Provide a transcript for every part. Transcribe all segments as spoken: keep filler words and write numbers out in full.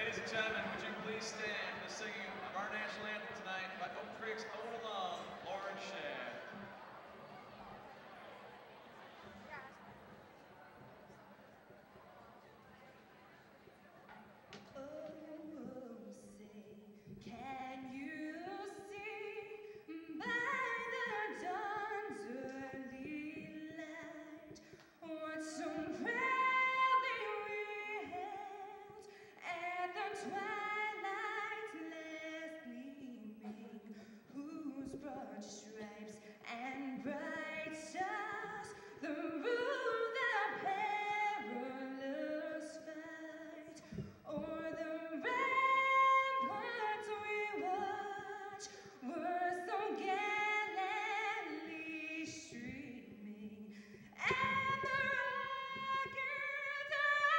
Ladies and gentlemen, would you please stand for the singing of our national anthem tonight by Oak Creek's own alum, Lauren Shad. Broad stripes and bright stars, the road that perilous fight, o'er the ramparts we watch, were so gallantly streaming, and the rockets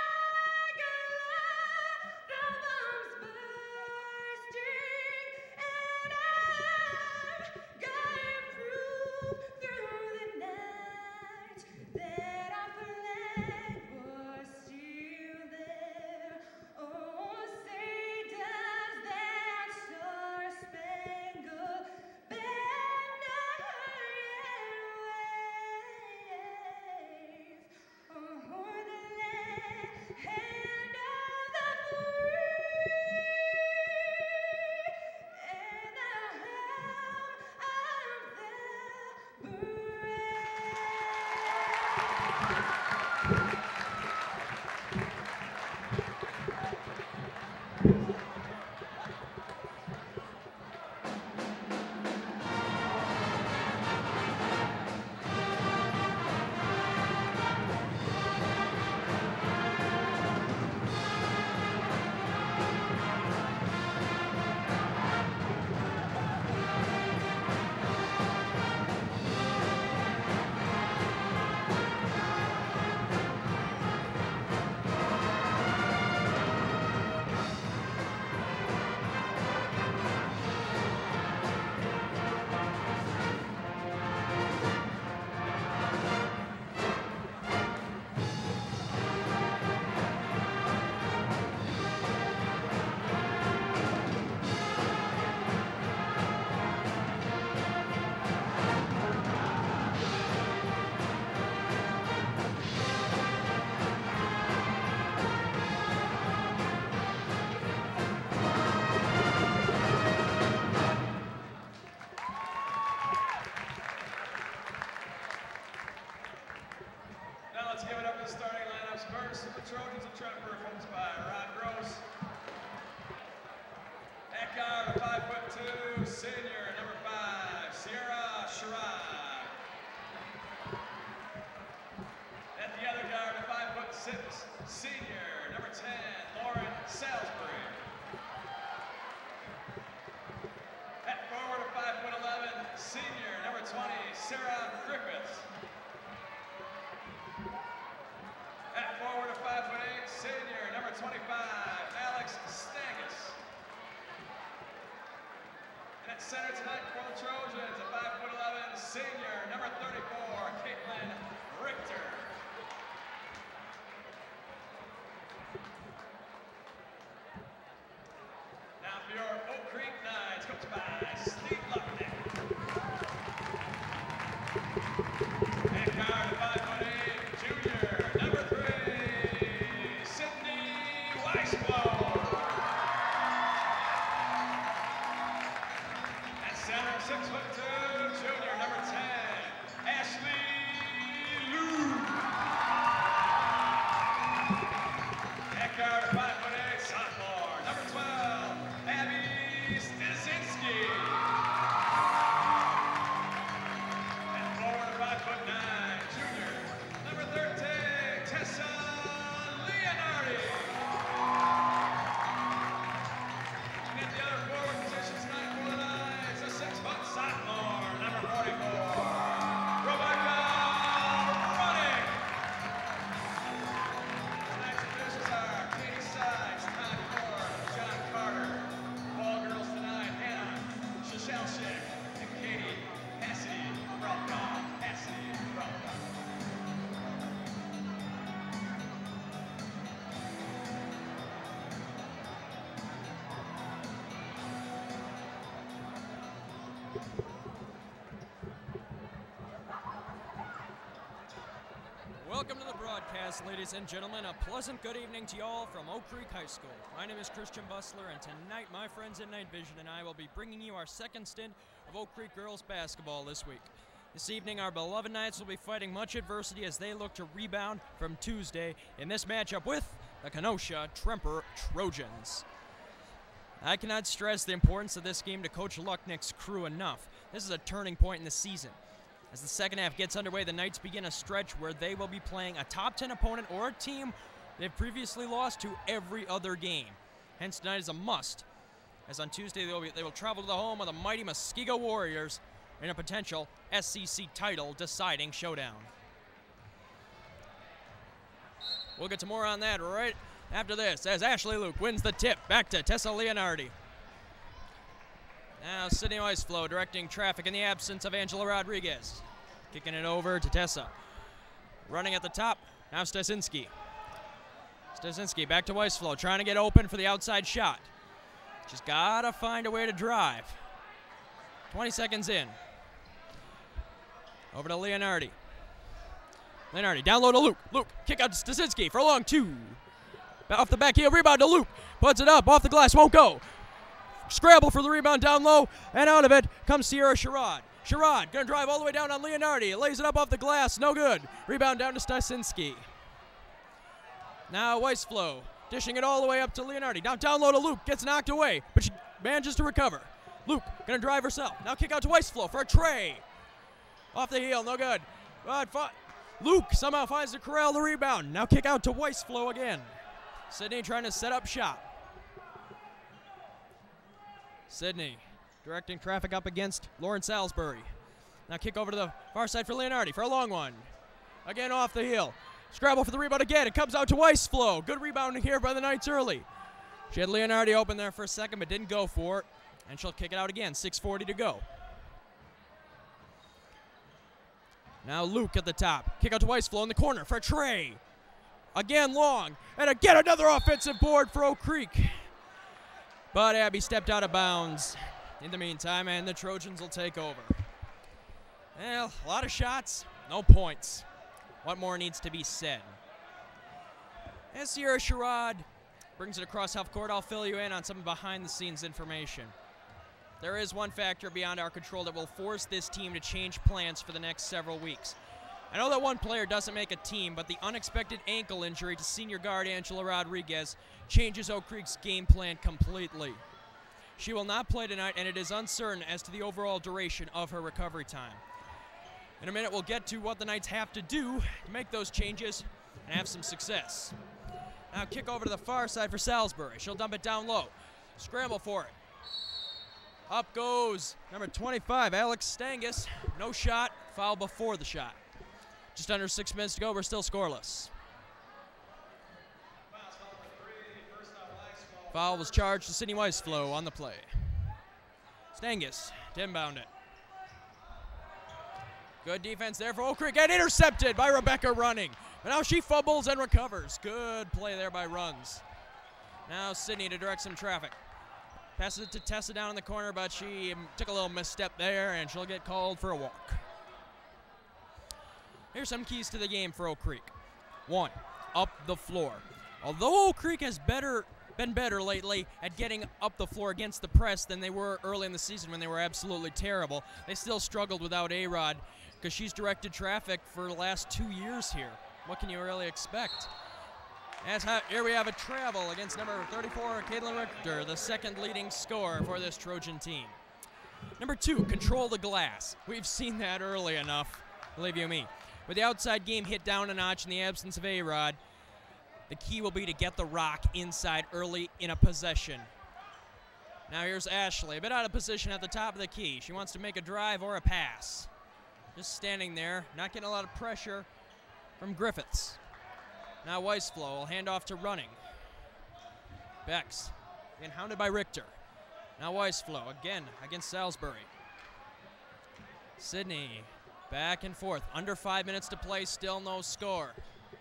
the bombs bursting, and I gave proof through the night that our flag was still there. Oh, say does that star-spangled banner yet wave o'er the land of the free and the home of the Now let's give it up to the starting lineups. First, the Trojans of Trent performed by Ron Gross. At guard, a five foot two senior, number five, Sierra Sherrod. At the other guard, a five foot six senior, number ten, Lauren Salisbury. At forward, a five foot eleven senior, number twenty, Sarah Griffiths. At forward, a five foot eight senior, number twenty-five, Alex Stangus. And at center tonight for the Trojans, a five foot eleven senior, number thirty-four, Caitlin Richter. Now for your Oak Creek Nines, coached by Steve Luckneck. At guard, a five foot eight junior, number three, Sydney Weisblow. At center, six foot two junior, number ten, Ashley Lou. At guard, a five foot eight sophomore, number twelve, Abby Staszynski. Welcome to the broadcast, ladies and gentlemen. A pleasant good evening to you all from Oak Creek High School. My name is Christian Bustler, and tonight my friends at Night Vision and I will be bringing you our second stint of Oak Creek girls basketball this week. This evening, our beloved Knights will be fighting much adversity as they look to rebound from Tuesday in this matchup with the Kenosha Tremper Trojans. I cannot stress the importance of this game to Coach Lucknick's crew enough. This is a turning point in the season. As the second half gets underway, the Knights begin a stretch where they will be playing a top ten opponent or a team they've previously lost to every other game. Hence, tonight is a must, as on Tuesday they will, be, they will travel to the home of the mighty Muskego Warriors in a potential S C C title deciding showdown. We'll get to more on that right after this, as Ashley Luke wins the tip back to Tessa Leonardi. Now Sydney Weisflow directing traffic in the absence of Angela Rodriguez. Kicking it over to Tessa. Running at the top, now Stasinski. Stasinski back to Weisflow, trying to get open for the outside shot. Just gotta find a way to drive. twenty seconds in. Over to Leonardi. Leonardi down low to Luke. Luke, kick out to Stasinski for a long two. Off the back heel, rebound to Luke. Puts it up, off the glass, won't go. Scramble for the rebound down low, and out of it comes Sierra Sherrod. Sherrod gonna drive all the way down on Leonardi. Lays it up off the glass, no good. Rebound down to Stasinski. Now Weisflow dishing it all the way up to Leonardi. Now down low to Luke, gets knocked away, but she manages to recover. Luke gonna drive herself. Now kick out to Weisflow for a tray. Off the heel, no good. But Luke somehow finds to corral the rebound. Now kick out to Weisflow again. Sydney trying to set up shop. Sydney directing traffic up against Lauren Salisbury. Now kick over to the far side for Leonardi for a long one. Again off the heel. Scrabble for the rebound again. It comes out to Weisflow. Good rebounding here by the Knights early. She had Leonardi open there for a second but didn't go for it. And she'll kick it out again. six forty to go. Now Luke at the top. Kick out to Weisflow in the corner for a tray. Again long. And again another offensive board for Oak Creek. But Abby stepped out of bounds in the meantime, and the Trojans will take over. Well, a lot of shots, no points. What more needs to be said? As Sierra Sherrod brings it across half court, I'll fill you in on some behind-the-scenes information. There is one factor beyond our control that will force this team to change plans for the next several weeks. I know that one player doesn't make a team, but the unexpected ankle injury to senior guard Angela Rodriguez changes Oak Creek's game plan completely. She will not play tonight, and it is uncertain as to the overall duration of her recovery time. In a minute, we'll get to what the Knights have to do to make those changes and have some success. Now kick over to the far side for Salisbury. She'll dump it down low. Scramble for it. Up goes number twenty-five, Alex Stangus. No shot, foul before the shot. Just under six minutes to go, we're still scoreless. Foul was charged to Sydney Weisflow on the play. Stangus to inbound it. Good defense there for Oak Creek, and intercepted by Rebecca Running. But now she fumbles and recovers. Good play there by Runs. Now Sydney to direct some traffic. Passes it to Tessa down in the corner, but she took a little misstep there, and she'll get called for a walk. Here's some keys to the game for Oak Creek. One, up the floor. Although Oak Creek has better been better lately at getting up the floor against the press than they were early in the season when they were absolutely terrible, they still struggled without A-Rod because she's directed traffic for the last two years here. What can you really expect? As ha here we have a travel against number thirty-four, Caitlin Richter, the second leading scorer for this Trojan team. Number two, control the glass. We've seen that early enough, believe you me. With the outside game hit down a notch in the absence of A-Rod, the key will be to get the rock inside early in a possession. Now here's Ashley, a bit out of position at the top of the key. She wants to make a drive or a pass. Just standing there, not getting a lot of pressure from Griffiths. Now Weisflow will hand off to Running. Bex, again hounded by Richter. Now Weisflow, again against Salisbury. Sydney, back and forth. Under five minutes to play, still no score.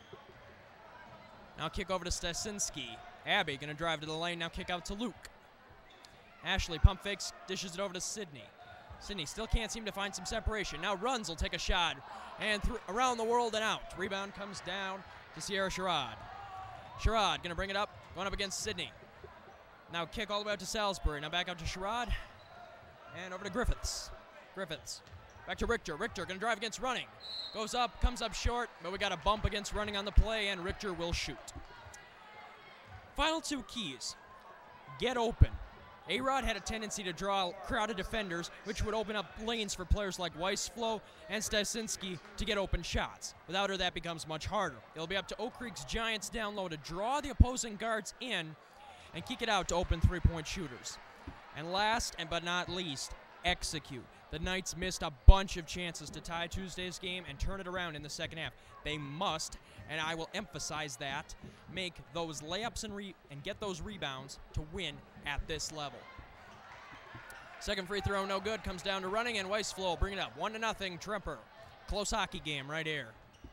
Now kick over to Stasinski. Abby gonna drive to the lane, now kick out to Luke. Ashley pump fakes, dishes it over to Sydney. Sydney still can't seem to find some separation. Now Runs will take a shot and th around the world and out. Rebound comes down to Sierra Sherrod. Sherrod gonna bring it up, going up against Sydney. Now kick all the way out to Salisbury. Now back out to Sherrod and over to Griffiths. Griffiths back to Richter. Richter gonna drive against Running. Goes up, comes up short, but we got a bump against Running on the play, and Richter will shoot. Final two keys. Get open. A-Rod had a tendency to draw crowded defenders, which would open up lanes for players like Weisflow and Stasinski to get open shots. Without her, that becomes much harder. It'll be up to Oak Creek's Giants down low to draw the opposing guards in and kick it out to open three-point shooters. And last, and but not least, execute. The Knights missed a bunch of chances to tie Tuesday's game and turn it around in the second half. They must, and I will emphasize that, make those layups and, re and get those rebounds to win at this level. Second free throw, no good. Comes down to Running, and Weisflow bring it up. One to nothing, Tremper. Close hockey game right here.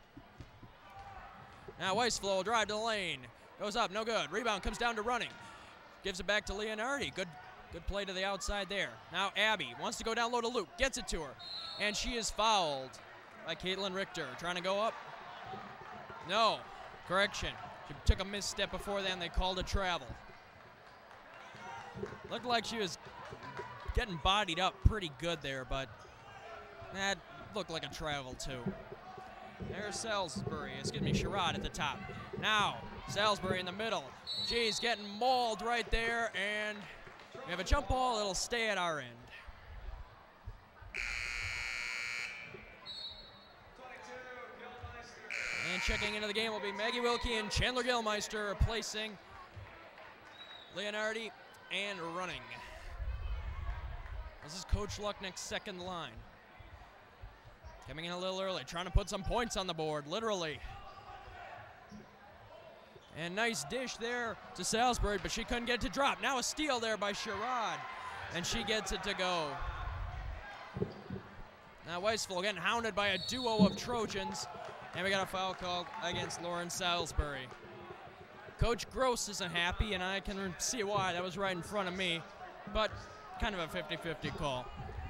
Now Weisflow will drive to the lane. Goes up, no good. Rebound comes down to Running. Gives it back to Leonardi. Good Good play to the outside there. Now Abby wants to go down low to Luke. Gets it to her. And she is fouled by Caitlin Richter. Trying to go up. No. Correction. She took a misstep before then. They called a travel. Looked like she was getting bodied up pretty good there, but that looked like a travel too. There's Salisbury. Excuse me, Sherrod at the top. Now, Salisbury in the middle. She's getting mauled right there, and we have a jump ball. It'll stay at our end. And checking into the game will be Maggie Wilkie and Chandler Gilmeister replacing Leonardi and Running. This is Coach Lucknick's second line. Coming in a little early, trying to put some points on the board, literally. And nice dish there to Salisbury, but she couldn't get it to drop. Now a steal there by Sherrod, and she gets it to go. Now Weisflow getting hounded by a duo of Trojans, and we got a foul called against Lauren Salisbury. Coach Gross isn't happy, and I can see why. That was right in front of me, but kind of a fifty fifty call.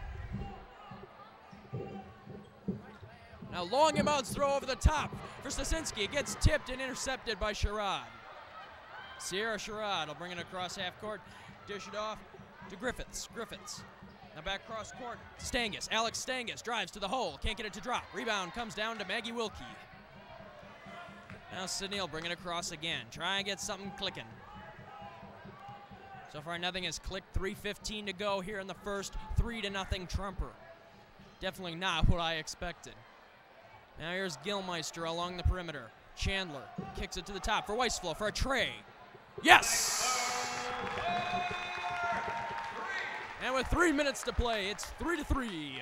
Now long inbounds throw over the top for Stasinski. It gets tipped and intercepted by Sherrod. Sierra Sherrod will bring it across half court, dish it off to Griffiths. Griffiths. Now back cross court, Stangus. Alex Stangus drives to the hole, can't get it to drop. Rebound comes down to Maggie Wilkie. Now Sydney will bring it across again. Try and get something clicking. So far nothing has clicked. three fifteen to go here in the first. three to nothing Trumper. Definitely not what I expected. Now here's Gilmeister along the perimeter. Chandler kicks it to the top for Weisflow for a tray. Yes! And with three minutes to play, it's three to three.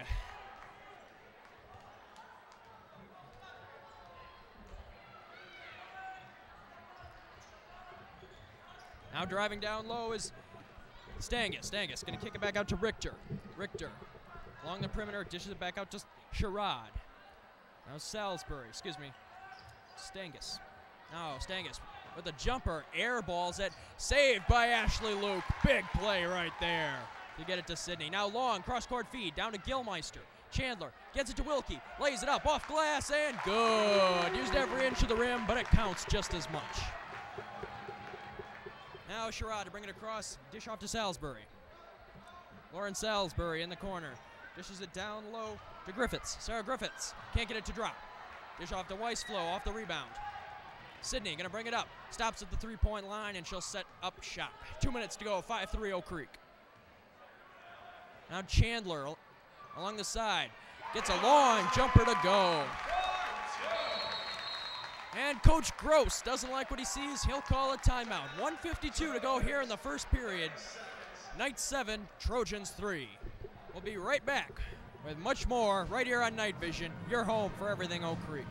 Now driving down low is Stangus. Stangus gonna kick it back out to Richter. Richter along the perimeter, dishes it back out to Sherrod. Now Salisbury, excuse me, Stangus. Oh, Stangus with a jumper, air balls it, saved by Ashley Luke. Big play right there to get it to Sydney. Now long, cross-court feed, down to Gilmeister. Chandler gets it to Wilkie, lays it up, off glass, and good. Used every inch of the rim, but it counts just as much. Now Sherrod to bring it across, dish off to Salisbury. Lauren Salisbury in the corner. Dishes it down low to Griffiths. Sarah Griffiths can't get it to drop. Dish off to Weisflow off the rebound. Sydney gonna bring it up. Stops at the three-point line, and she'll set up shop. Two minutes to go, five three Oak Creek. Now Chandler along the side. Gets a long jumper to go. And Coach Gross doesn't like what he sees. He'll call a timeout. one fifty-two to go here in the first period. Knights seven, Trojans three. We'll be right back with much more right here on Night Vision, your home for everything Oak Creek.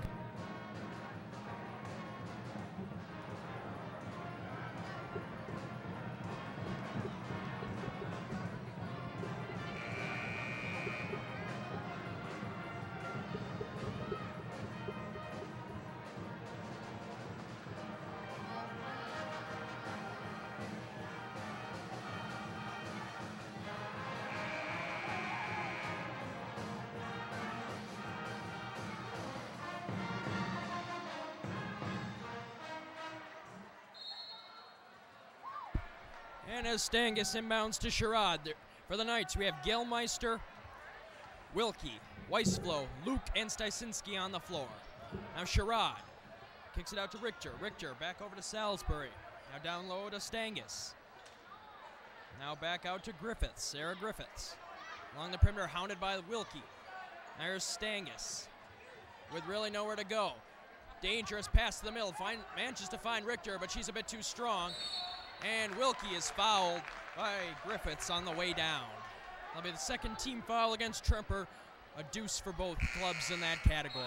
And as Stangus inbounds to Sherrod, there- for the Knights, we have Gilmeister, Wilkie, Weisflow, Luke, and Stysinski on the floor. Now Sherrod kicks it out to Richter. Richter back over to Salisbury. Now down low to Stangus. Now back out to Griffiths, Sarah Griffiths. Along the perimeter, hounded by Wilkie. There's Stangus with really nowhere to go. Dangerous pass to the middle. Find, manages to find Richter, but she's a bit too strong. And Wilkie is fouled by Griffiths on the way down. That'll be the second team foul against Tremper. A deuce for both clubs in that category.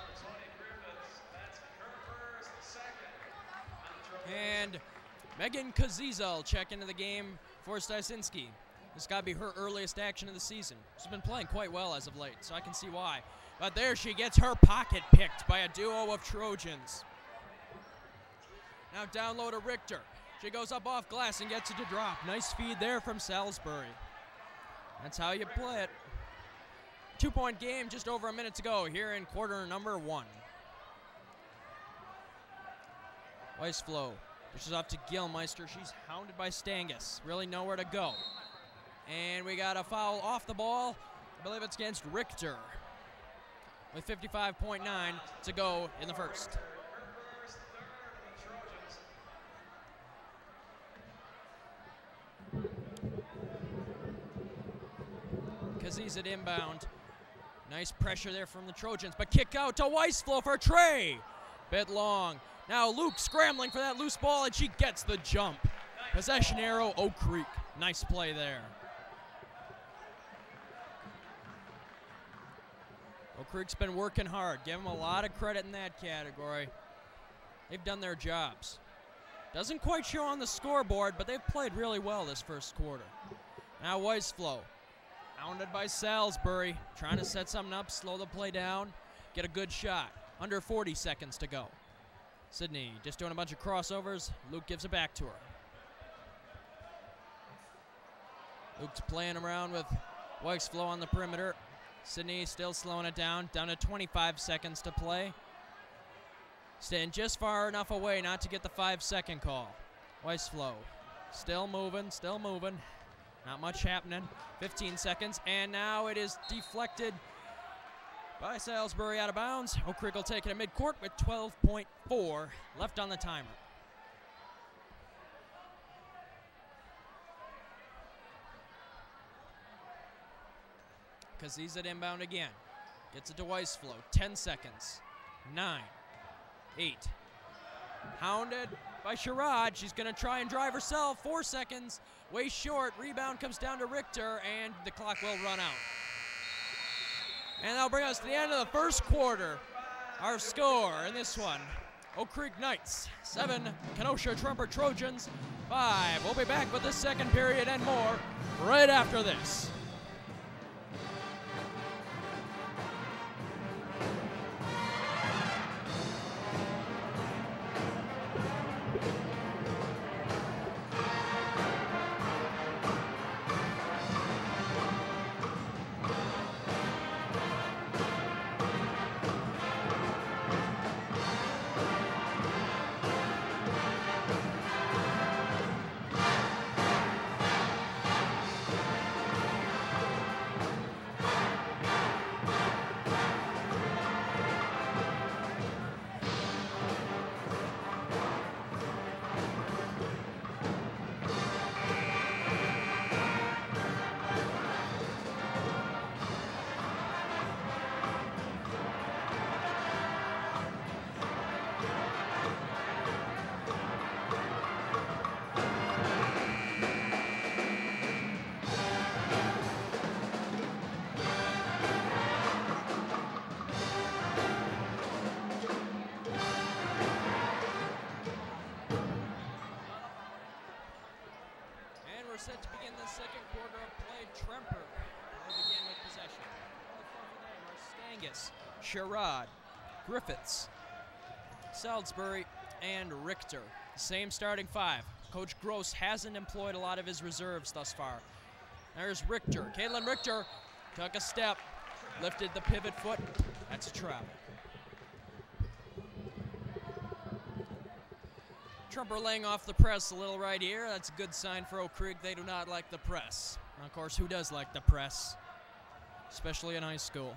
And Megan Kaziza will check into the game for Stysinski. This got to be her earliest action of the season. She's been playing quite well as of late, so I can see why. But there she gets her pocket picked by a duo of Trojans. Now down low to Richter. She goes up off glass and gets it to drop. Nice feed there from Salisbury. That's how you play it. Two-point game just over a minute to go here in quarter number one. Weisflow pushes off to Gilmeister. She's hounded by Stangus. Really nowhere to go. And we got a foul off the ball. I believe it's against Richter. With fifty-five point nine to go in the first. Kaziz at inbound. Nice pressure there from the Trojans, but kick out to Weisflow for Trey. Bit long. Now Luke scrambling for that loose ball, and she gets the jump. Possession arrow, Oak Creek. Nice play there. Oak Creek's been working hard. Give them a lot of credit in that category. They've done their jobs. Doesn't quite show on the scoreboard, but they've played really well this first quarter. Now Weisflow, hounded by Salisbury, trying to set something up, slow the play down, get a good shot. Under forty seconds to go. Sydney just doing a bunch of crossovers. Luke gives it back to her. Luke's playing around with Weisflow on the perimeter. Sydney still slowing it down, down to twenty-five seconds to play. Staying just far enough away not to get the five-second call. Weisflow still moving, still moving. Not much happening. fifteen seconds, and now it is deflected by Salisbury out of bounds. Oak Creek will take it at midcourt with twelve point four left on the timer. Kaziz at inbound again. Gets it to Weisflow. ten seconds. Nine. Eight. Hounded by Sherrod. She's going to try and drive herself. Four seconds. Way short. Rebound comes down to Richter, and the clock will run out. And that'll bring us to the end of the first quarter. Our score in this one, Oak Creek Knights, seven, Kenosha Tremper Trojans, five. We'll be back with the second period and more right after this. Set to begin the second quarter of play. Tremper will begin with possession. On the floor for them are Stangus, Sherrod, Griffiths, Salisbury, and Richter. Same starting five. Coach Gross hasn't employed a lot of his reserves thus far. There's Richter. Caitlin Richter took a step, lifted the pivot foot. That's a travel. Trumper laying off the press a little right here. That's a good sign for Oak Creek. They do not like the press. And of course, who does like the press? Especially in high school.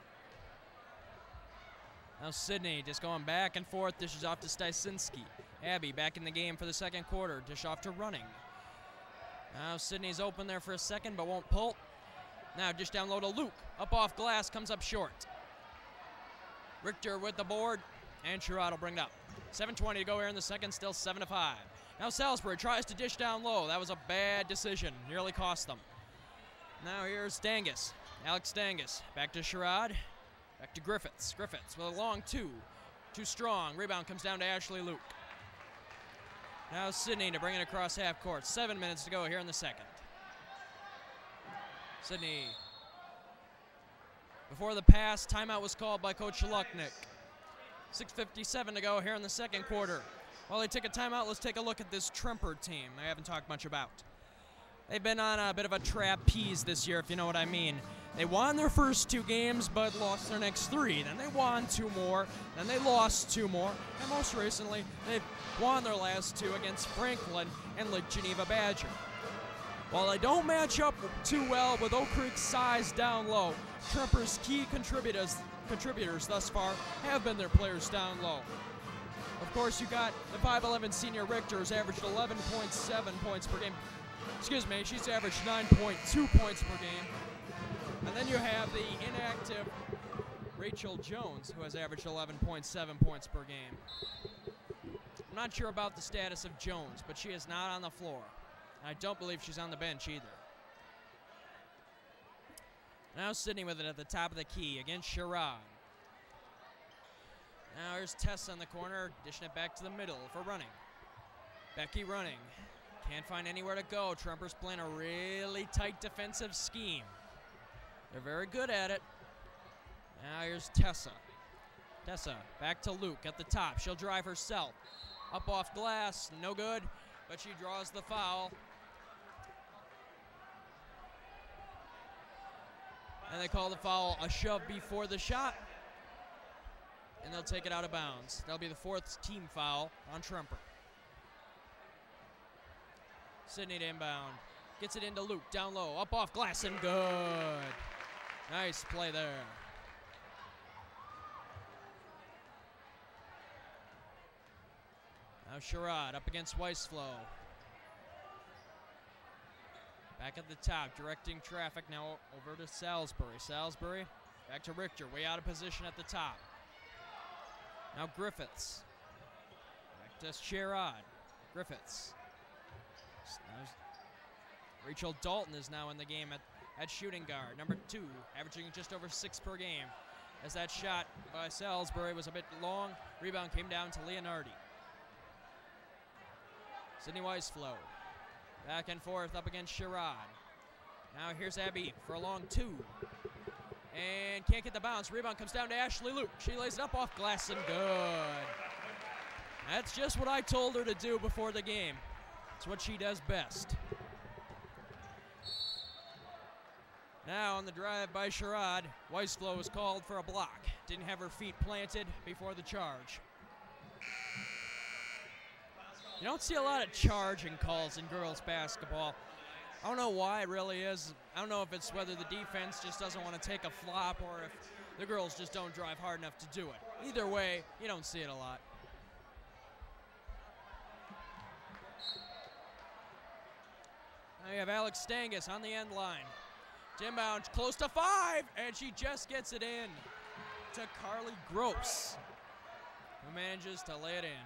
Now Sydney just going back and forth. Dishes off to Stysinski. Abby back in the game for the second quarter. Dish off to Running. Now Sydney's open there for a second, but won't pull. Now dish down low to Luke. Up off glass, comes up short. Richter with the board, and Sherrod will bring it up. seven twenty to go here in the second, still seven to five. Now Salisbury tries to dish down low. That was a bad decision, nearly cost them. Now here's Stangus, Alex Stangus. Back to Sherrod, back to Griffiths. Griffiths with a long two, too strong. Rebound comes down to Ashley Luke. Now Sydney to bring it across half court. Seven minutes to go here in the second. Sydney. Before the pass, timeout was called by Coach Lucknick. six fifty-seven to go here in the second quarter. While they take a timeout, let's take a look at this Tremper team I haven't talked much about. They've been on a bit of a trapeze this year, if you know what I mean. They won their first two games, but lost their next three. Then they won two more, then they lost two more, and most recently, they've won their last two against Franklin and Lake Geneva Badger. While they don't match up too well with Oak Creek's size down low, Tremper's key contributors, contributors thus far have been their players down low. Of course, you got the five eleven senior Richter, who's averaged eleven point seven points per game. Excuse me, she's averaged nine point two points per game. And then you have the inactive Rachel Jones, who has averaged eleven point seven points per game. I'm not sure about the status of Jones, but she is not on the floor. I don't believe she's on the bench either. Now Sydney with it at the top of the key against Sherrod. Now here's Tessa in the corner, dishing it back to the middle for Running. Becky Running. Can't find anywhere to go. Tremper's playing a really tight defensive scheme. They're very good at it. Now here's Tessa. Tessa back to Luke at the top. She'll drive herself. Up off glass, no good, but she draws the foul. And they call the foul a shove before the shot. And they'll take it out of bounds. That'll be the fourth team foul on Tremper. Sydney to inbound. Gets it into Luke, down low, up off glass, and good. Nice play there. Now Sherrod up against Weisflow. Back at the top, directing traffic now over to Salisbury. Salisbury back to Richter, way out of position at the top. Now Griffiths. Back to Sherrod. Griffiths. Now Rachel Dalton is now in the game at, at shooting guard. Number two, averaging just over six per game. As that shot by Salisbury was a bit long, rebound came down to Leonardi. Sydney Weisflow. Back and forth up against Sherrod. Now here's Abby for a long two. And can't get the bounce. Rebound comes down to Ashley Luke. She lays it up off glass and good. That's just what I told her to do before the game. It's what she does best. Now on the drive by Sherrod, Weisflow was called for a block. Didn't have her feet planted before the charge. You don't see a lot of charging calls in girls basketball. I don't know why it really is. I don't know if it's whether the defense just doesn't want to take a flop or if the girls just don't drive hard enough to do it. Either way, you don't see it a lot. Now you have Alex Stangus on the end line. Inbound, close to five, and she just gets it in to Carly Gross, who manages to lay it in.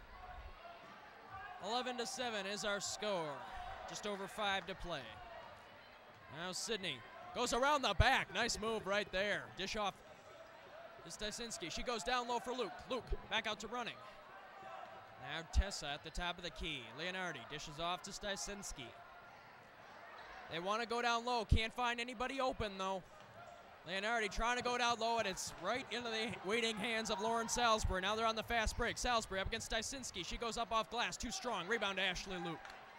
eleven to seven is our score. Just over five to play. Now Sydney goes around the back. Nice move right there. Dish off to Stysinski. She goes down low for Luke. Luke back out to Running. Now Tessa at the top of the key. Leonardi dishes off to Stysinski. They want to go down low. Can't find anybody open, though. Leonardi trying to go down low, and it's right into the waiting hands of Lauren Salisbury. Now they're on the fast break. Salisbury up against Stysinski. She goes up off glass. Too strong. Rebound to Ashley Luke.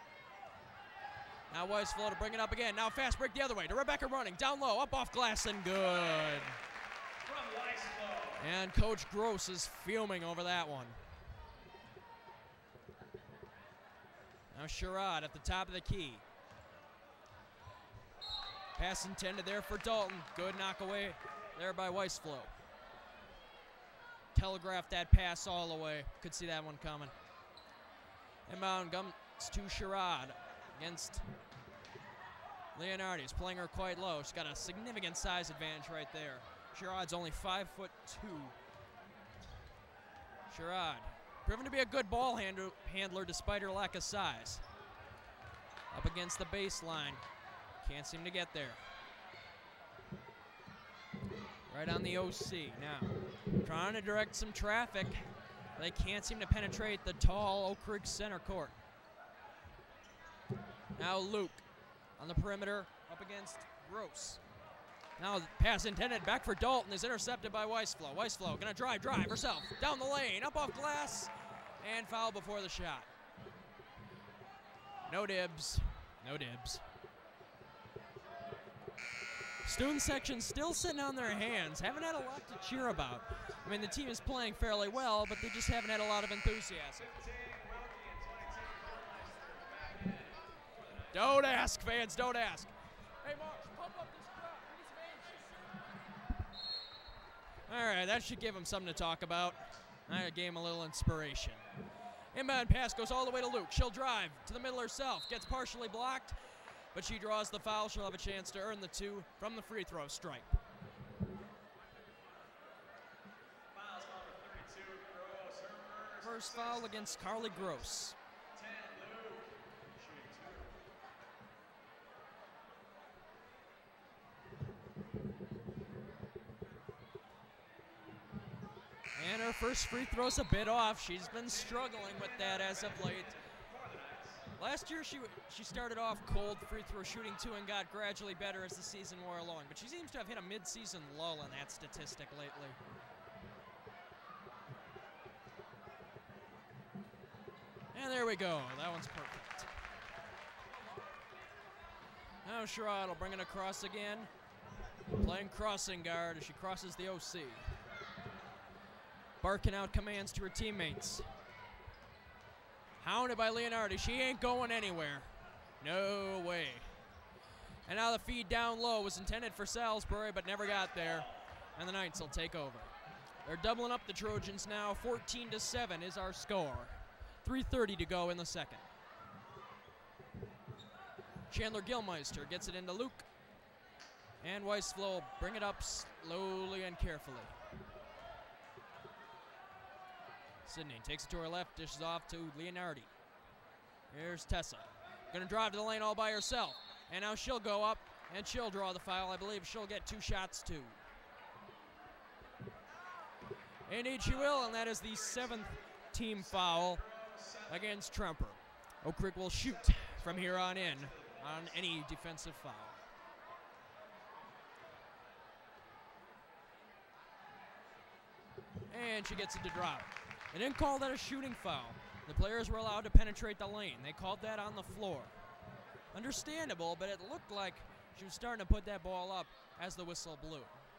Now Weisflow to bring it up again. Now fast break the other way to Rebecca Running. Down low, up off glass, and good. And Coach Gross is fuming over that one. Now Sherrod at the top of the key. Pass intended there for Dalton. Good knock away there by Weisflow. Telegraphed that pass all the way. Could see that one coming. Inbound comes to Sherrod against Leonardi. Is playing her quite low. She's got a significant size advantage right there. Sherrod's only five foot two. Sherrod, proven to be a good ball handler, handler despite her lack of size. Up against the baseline. Can't seem to get there. Right on the O C now. Trying to direct some traffic. They can't seem to penetrate the tall Oak Creek center court. Now Luke on the perimeter up against Gross. Now pass intended back for Dalton is intercepted by Weisflow. Weisflow gonna drive, drive herself down the lane, up off glass, and foul before the shot. No dibs, no dibs. Student section still sitting on their hands, haven't had a lot to cheer about. I mean, the team is playing fairly well, but they just haven't had a lot of enthusiasm. Don't ask, fans, don't ask. Hey, Marsh, pump up this crowd. All right, that should give them something to talk about. That gave them a little inspiration. Inbound pass goes all the way to Luke. She'll drive to the middle herself, gets partially blocked, but she draws the foul. She'll have a chance to earn the two from the free throw stripe. First foul against Carly Gross. And her first free throw's a bit off. She's been struggling with that as of late. Last year she she started off cold free throw shooting too and got gradually better as the season wore along. But she seems to have hit a mid-season lull in that statistic lately. And there we go. That one's perfect. Now Sherrod will bring it across again. Playing crossing guard as she crosses the O C. Barking out commands to her teammates. Hounded by Leonardi. She ain't going anywhere. No way. And now the feed down low was intended for Salisbury, but never got there. And the Knights will take over. They're doubling up the Trojans now. fourteen to seven is our score. three thirty to go in the second. Chandler Gilmeister gets it into Luke. And Weisflow will bring it up slowly and carefully. Sydney takes it to her left, dishes off to Leonardi. Here's Tessa. Gonna drive to the lane all by herself. And now she'll go up and she'll draw the foul. I believe she'll get two shots too. Indeed she will, and that is the seventh team foul against Tremper. Oak Creek will shoot from here on in on any defensive foul. And she gets it to drop. They didn't call that a shooting foul. The players were allowed to penetrate the lane. They called that on the floor. Understandable, but it looked like she was starting to put that ball up as the whistle blew.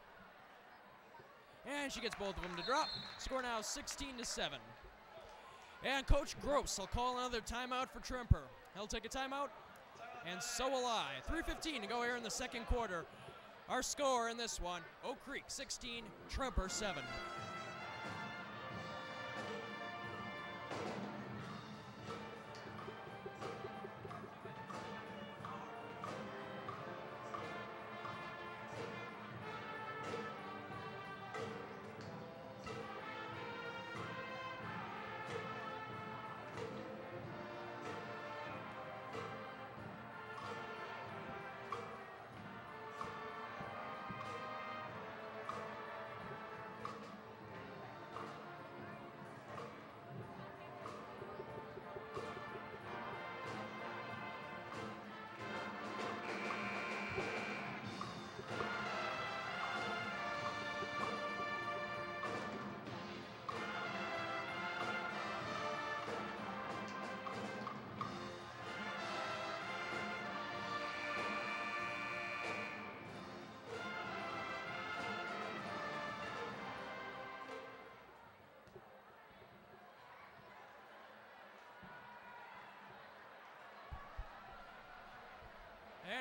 And she gets both of them to drop. Score now sixteen to seven. And Coach Gross will call another timeout for Tremper. He'll take a timeout, and so will I. three fifteen to go here in the second quarter. Our score in this one, Oak Creek sixteen, Tremper seven.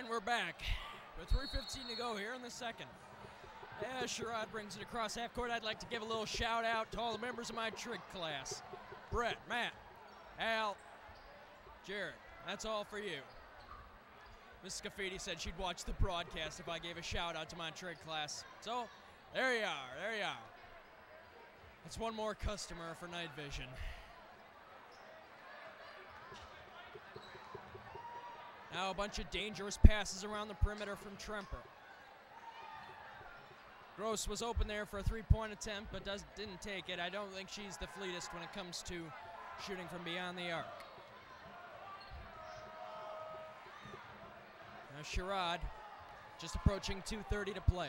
And we're back with three fifteen to go here in the second. As Sherrod brings it across half court, I'd like to give a little shout out to all the members of my trig class. Brett, Matt, Al, Jared, that's all for you. Miss Scafidi said she'd watch the broadcast if I gave a shout out to my trig class. So, there you are, there you are. That's one more customer for Night Vision. Now a bunch of dangerous passes around the perimeter from Tremper. Gross was open there for a three-point attempt, but does, didn't take it. I don't think she's the fleetest when it comes to shooting from beyond the arc. Now Sherrod just approaching two thirty to play.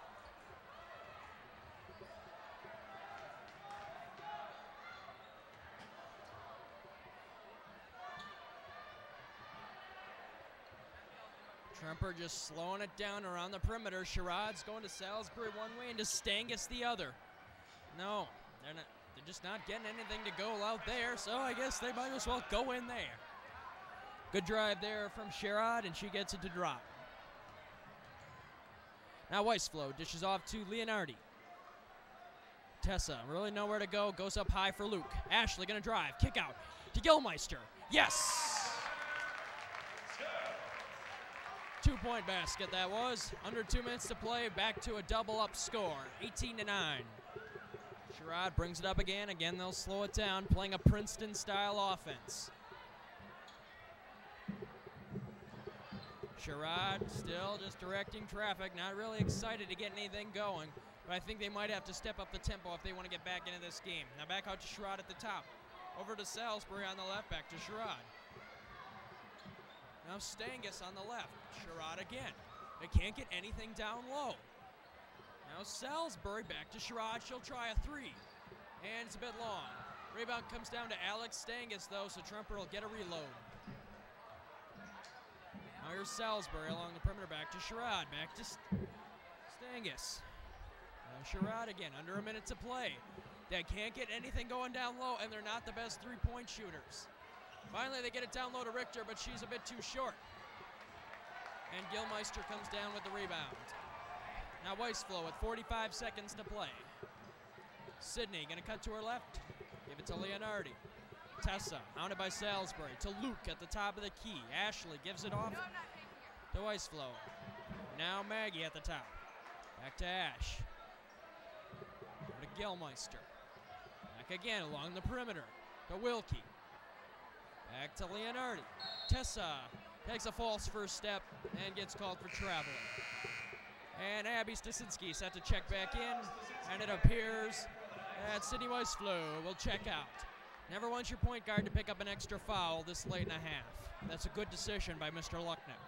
Tremper just slowing it down around the perimeter. Sherrod's going to Salisbury one way and to Stangus the other. No, they're not. They're just not getting anything to go out there, so I guess they might as well go in there. Good drive there from Sherrod, and she gets it to drop. Now Weisflow dishes off to Leonardi. Tessa, really nowhere to go, goes up high for Luke. Ashley gonna drive, kick out to Gilmeister. Yes! Two-point basket that was. Under two minutes to play, back to a double-up score, eighteen to nine. Sherrod brings it up again. Again, they'll slow it down, playing a Princeton-style offense. Sherrod still just directing traffic, not really excited to get anything going, but I think they might have to step up the tempo if they want to get back into this game. Now back out to Sherrod at the top. Over to Salisbury on the left, back to Sherrod. Now Stangus on the left. Sherrod again. They can't get anything down low. Now Salisbury back to Sherrod. She'll try a three. And it's a bit long. Rebound comes down to Alex Stangus, though, so Tremper will get a reload. Now here's Salisbury along the perimeter, back to Sherrod. Back to St Stangus. Now Sherrod again, under a minute to play. They can't get anything going down low, and they're not the best three-point shooters. Finally, they get it down low to Richter, but she's a bit too short. And Gilmeister comes down with the rebound. Now Weisflow with forty-five seconds to play. Sydney gonna cut to her left. Give it to Leonardi. Tessa, mounted by Salisbury, to Luke at the top of the key. Ashley gives it off to Weisflow. Now Maggie at the top. Back to Ash. Over to Gilmeister. Back again along the perimeter to Wilkie. Back to Leonardi. Tessa takes a false first step and gets called for traveling. And Abby Stasinski set to check back in, and it appears that Sydney Weisflow will check out. Never wants your point guard to pick up an extra foul this late in a half. That's a good decision by Mister Lucknick.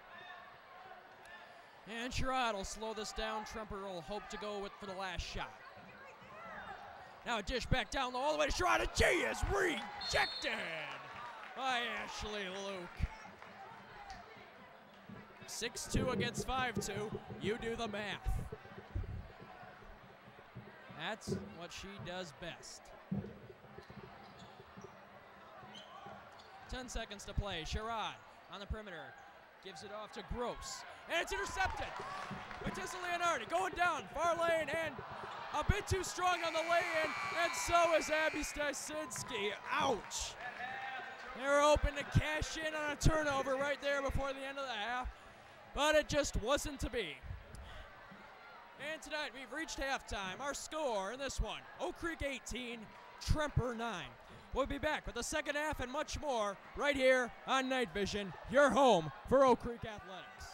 And Sherrod will slow this down. Tremper will hope to go with for the last shot. Now a dish back down low all the way to Sherrod, and she is rejected by Ashley Luke. six two against five two. You do the math. That's what she does best. Ten seconds to play. Sherrod on the perimeter. Gives it off to Gross. And it's intercepted. Matissa Leonardi going down. Far lane and a bit too strong on the lay-in. And so is Abby Stasinski. Ouch. They were open to cash in on a turnover right there before the end of the half. But it just wasn't to be. And tonight we've reached halftime. Our score in this one, Oak Creek eighteen, Tremper nine. We'll be back with the second half and much more right here on Night Vision, your home for Oak Creek Athletics.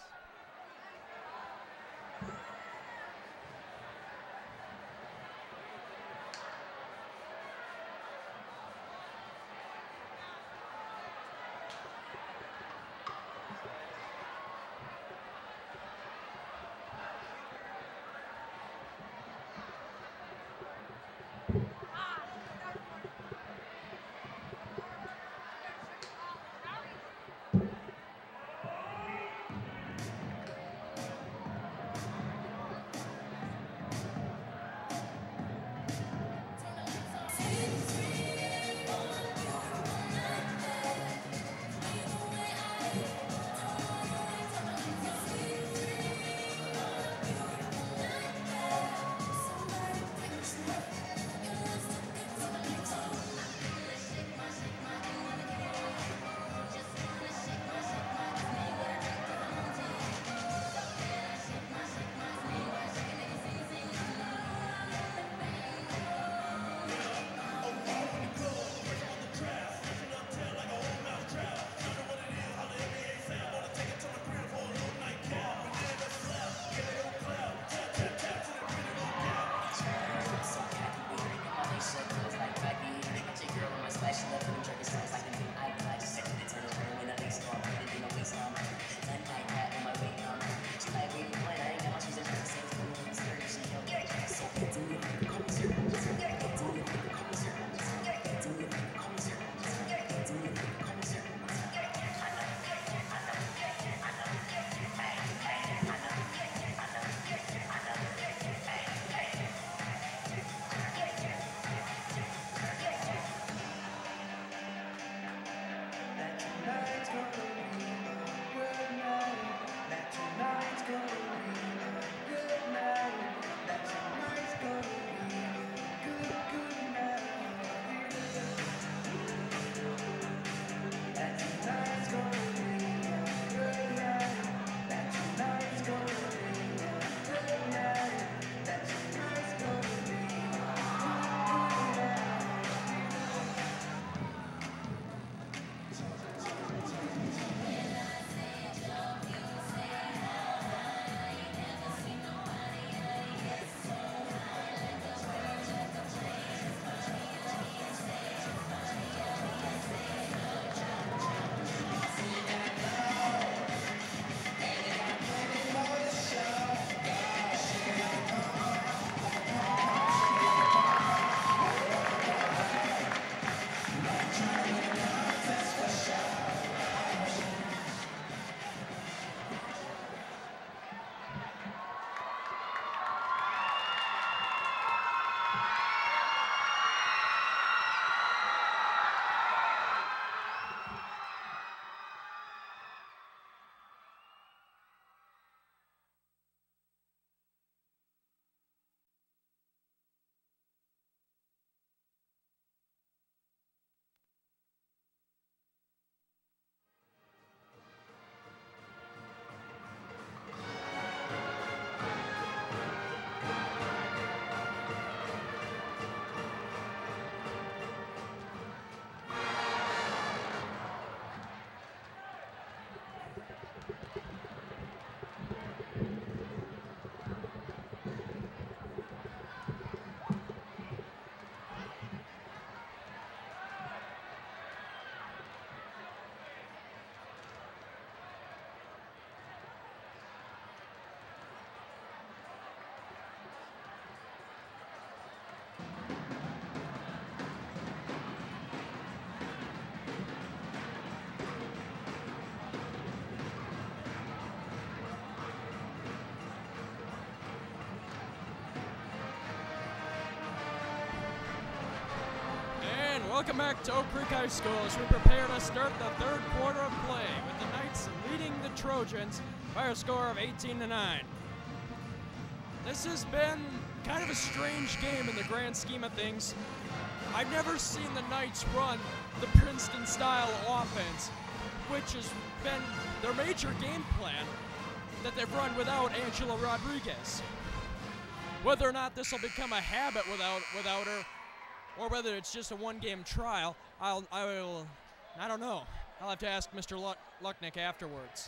Welcome back to Oak Creek High School as we prepare to start the third quarter of play with the Knights leading the Trojans by a score of eighteen to nine. This has been kind of a strange game in the grand scheme of things. I've never seen the Knights run the Princeton-style offense, which has been their major game plan that they've run without Angela Rodriguez. Whether or not this will become a habit without without her, or whether it's just a one-game trial, I'll I will I don't know. I'll have to ask Mister Luck, Lucknick afterwards.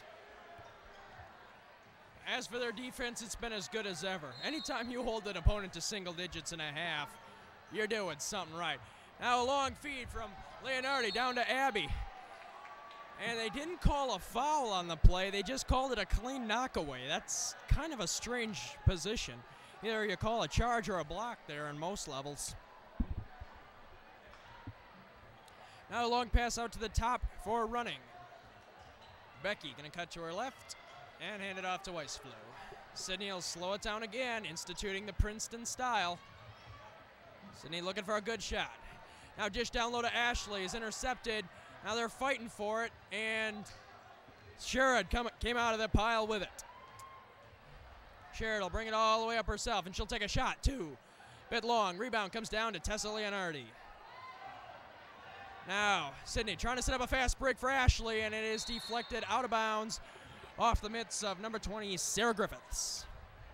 As for their defense, it's been as good as ever. Anytime you hold an opponent to single digits and a half, you're doing something right. Now a long feed from Leonardi down to Abby. And they didn't call a foul on the play, they just called it a clean knockaway. That's kind of a strange position. Either you call a charge or a block there in most levels. Now a long pass out to the top for running. Becky gonna cut to her left and hand it off to Weisflow. Sydney will slow it down again, instituting the Princeton style. Sydney looking for a good shot. Now dish down low to Ashley is intercepted. Now they're fighting for it, and Sherrod come, came out of the pile with it. Sherrod will bring it all the way up herself, and she'll take a shot, too. Bit long, rebound comes down to Tessa Leonardi. Now, Sydney trying to set up a fast break for Ashley, and it is deflected out of bounds off the mitts of number twenty, Sarah Griffiths.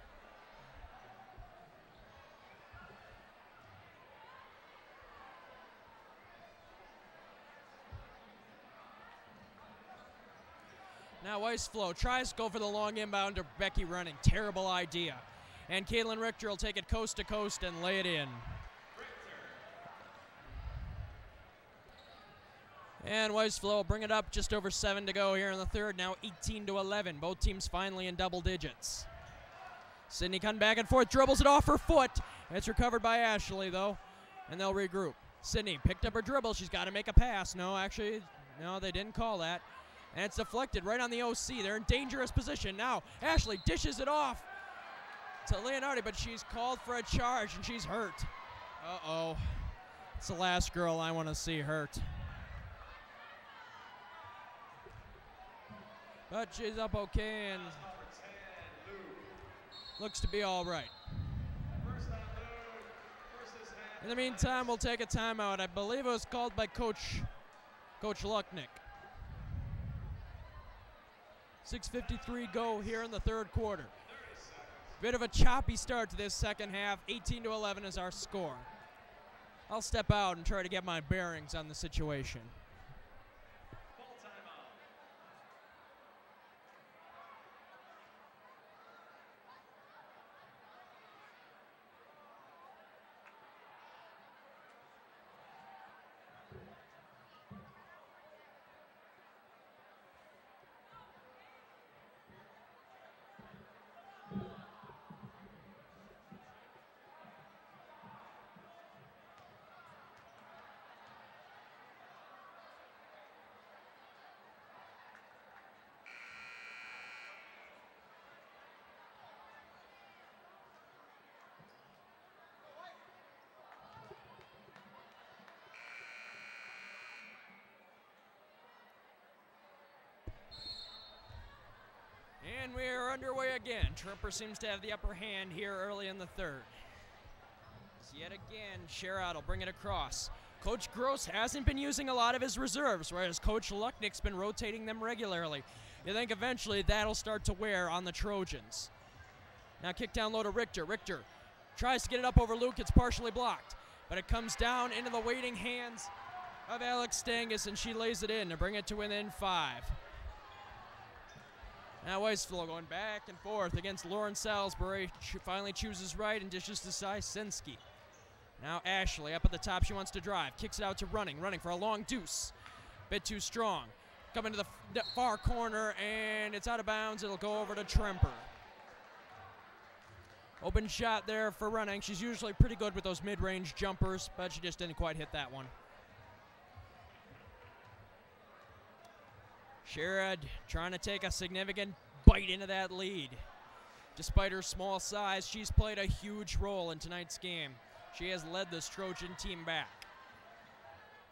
Now Weisflow tries to go for the long inbound to Becky running. Terrible idea. And Caitlin Richter will take it coast to coast and lay it in. And Weisflow will bring it up, just over seven to go here in the third. Now eighteen to eleven. Both teams finally in double digits. Sydney coming back and forth, dribbles it off her foot. It's recovered by Ashley, though, and they'll regroup. Sydney picked up her dribble. She's got to make a pass. No, actually, no, they didn't call that. And it's deflected right on the O C. They're in dangerous position. Now Ashley dishes it off to Leonardi, but she's called for a charge, and she's hurt. Uh-oh. It's the last girl I want to see hurt. But she's up okay and looks to be all right. In the meantime, we'll take a timeout. I believe it was called by Coach, Coach Lucknick. six fifty-three go here in the third quarter. Bit of a choppy start to this second half. eighteen to eleven is our score. I'll step out and try to get my bearings on the situation. And we are underway again. Trumper seems to have the upper hand here early in the third. So yet again, Sherrod will bring it across. Coach Gross hasn't been using a lot of his reserves, whereas Coach Lucknick's been rotating them regularly. You think eventually that'll start to wear on the Trojans. Now kick down low to Richter. Richter tries to get it up over Luke. It's partially blocked, but it comes down into the waiting hands of Alex Stangus, and she lays it in to bring it to within five. Now Weisflow going back and forth against Lauren Salisbury. She finally chooses right and dishes to Sysinski. Now Ashley up at the top. She wants to drive. Kicks it out to Running. Running for a long deuce. Bit too strong. Coming to the f far corner, and it's out of bounds. It'll go over to Tremper. Open shot there for Running. She's usually pretty good with those mid-range jumpers, but she just didn't quite hit that one. Sherrod trying to take a significant bite into that lead. Despite her small size, she's played a huge role in tonight's game. She has led this Trojan team back.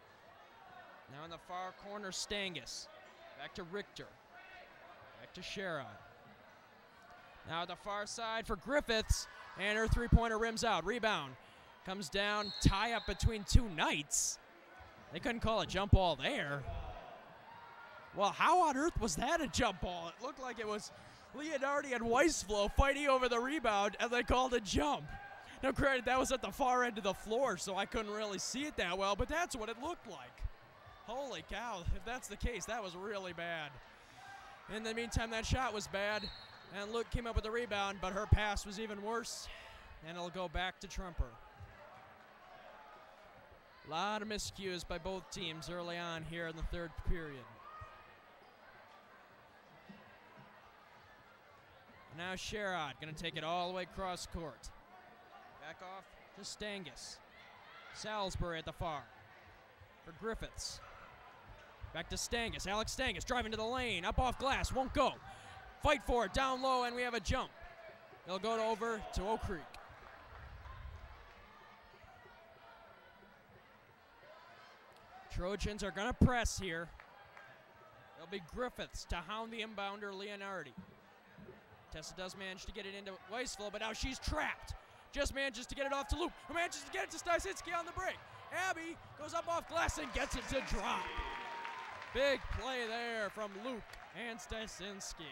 Now in the far corner, Stangus. Back to Richter. Back to Sherrod. Now at the far side for Griffiths. And her three-pointer rims out. Rebound. Comes down. Tie up between two Knights. They couldn't call a jump ball there. Well, how on earth was that a jump ball? It looked like it was Leonardi and Weisflow fighting over the rebound, and they called a jump. Now, granted, that was at the far end of the floor, so I couldn't really see it that well, but that's what it looked like. Holy cow, if that's the case, that was really bad. In the meantime, that shot was bad, and Luke came up with the rebound, but her pass was even worse, and it'll go back to Tremper. A lot of miscues by both teams early on here in the third period. Now Sherrod going to take it all the way across court. Back off to Stangus. Salisbury at the far for Griffiths. Back to Stangus. Alex Stangus driving to the lane. Up off glass. Won't go. Fight for it. Down low, and we have a jump. They'll go over to Oak Creek. Trojans are going to press here. It'll be Griffiths to hound the inbounder, Leonardi. Tessa does manage to get it into Weisflow, but now she's trapped. Just manages to get it off to Luke, who manages to get it to Stysinski on the break. Abby goes up off glass and gets it to drop. Big play there from Luke and Stysinski.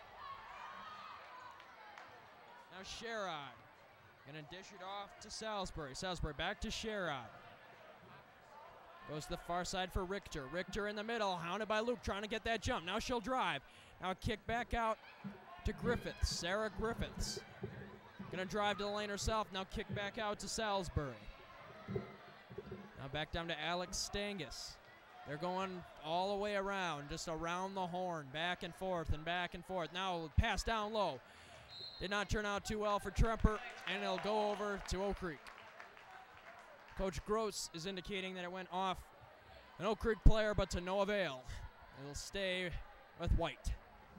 Now Sherrod gonna dish it off to Salisbury. Salisbury back to Sherrod. Goes to the far side for Richter. Richter in the middle, hounded by Luke, trying to get that jump. Now she'll drive. Now kick back out to Griffiths. Sarah Griffiths. Gonna drive to the lane herself. Now kick back out to Salisbury. Now back down to Alex Stangus. They're going all the way around, just around the horn, back and forth and back and forth. Now pass down low. Did not turn out too well for Tremper, and it'll go over to Oak Creek. Coach Gross is indicating that it went off an Oak Creek player, but to no avail. It'll stay with White.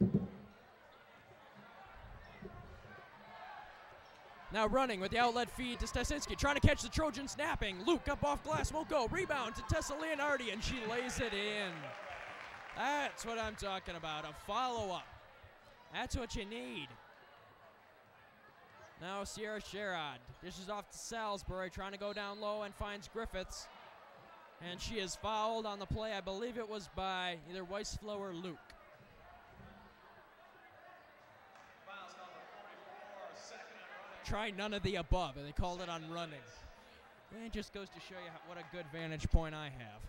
Now running with the outlet feed to Stysinski, trying to catch the Trojan snapping. Luke up off glass, won't go. Rebound to Tessa Leonardi, and she lays it in. That's what I'm talking about, a follow-up. That's what you need. Now Sierra Sherrod dishes off to Salisbury, trying to go down low and finds Griffiths. And she is fouled on the play. I believe it was by either Weisflow or Luke. Try none of the above, and they called it on running. And it just goes to show you how, what a good vantage point I have.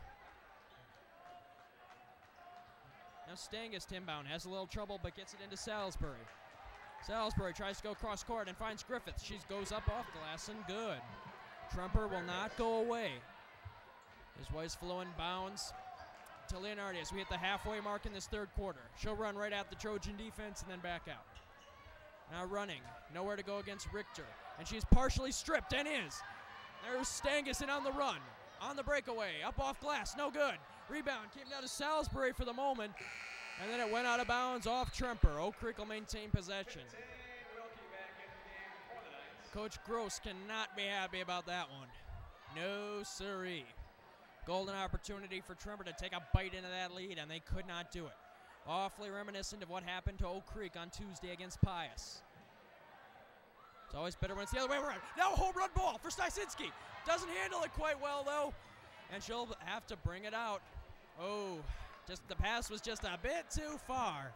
Now Stangus inbound has a little trouble, but gets it into Salisbury. Salisbury tries to go cross court and finds Griffiths. She goes up off glass and good. Tremper will not go away. His Weisflow inbounds to Leonardi as we hit the halfway mark in this third quarter. She'll run right at the Trojan defense and then back out. Now running, nowhere to go against Richter. And she's partially stripped and is. There's Stangus in on the run. On the breakaway, up off glass, no good. Rebound came down to Salisbury for the moment. And then it went out of bounds off Tremper. Oak Creek will maintain possession. Coach Gross cannot be happy about that one. No siree. Golden opportunity for Tremper to take a bite into that lead, and they could not do it. Awfully reminiscent of what happened to Oak Creek on Tuesday against Pius. It's always better when it's the other way around. Now a home run ball for Stysinski. Doesn't handle it quite well, though. And she'll have to bring it out. Oh, just the pass was just a bit too far.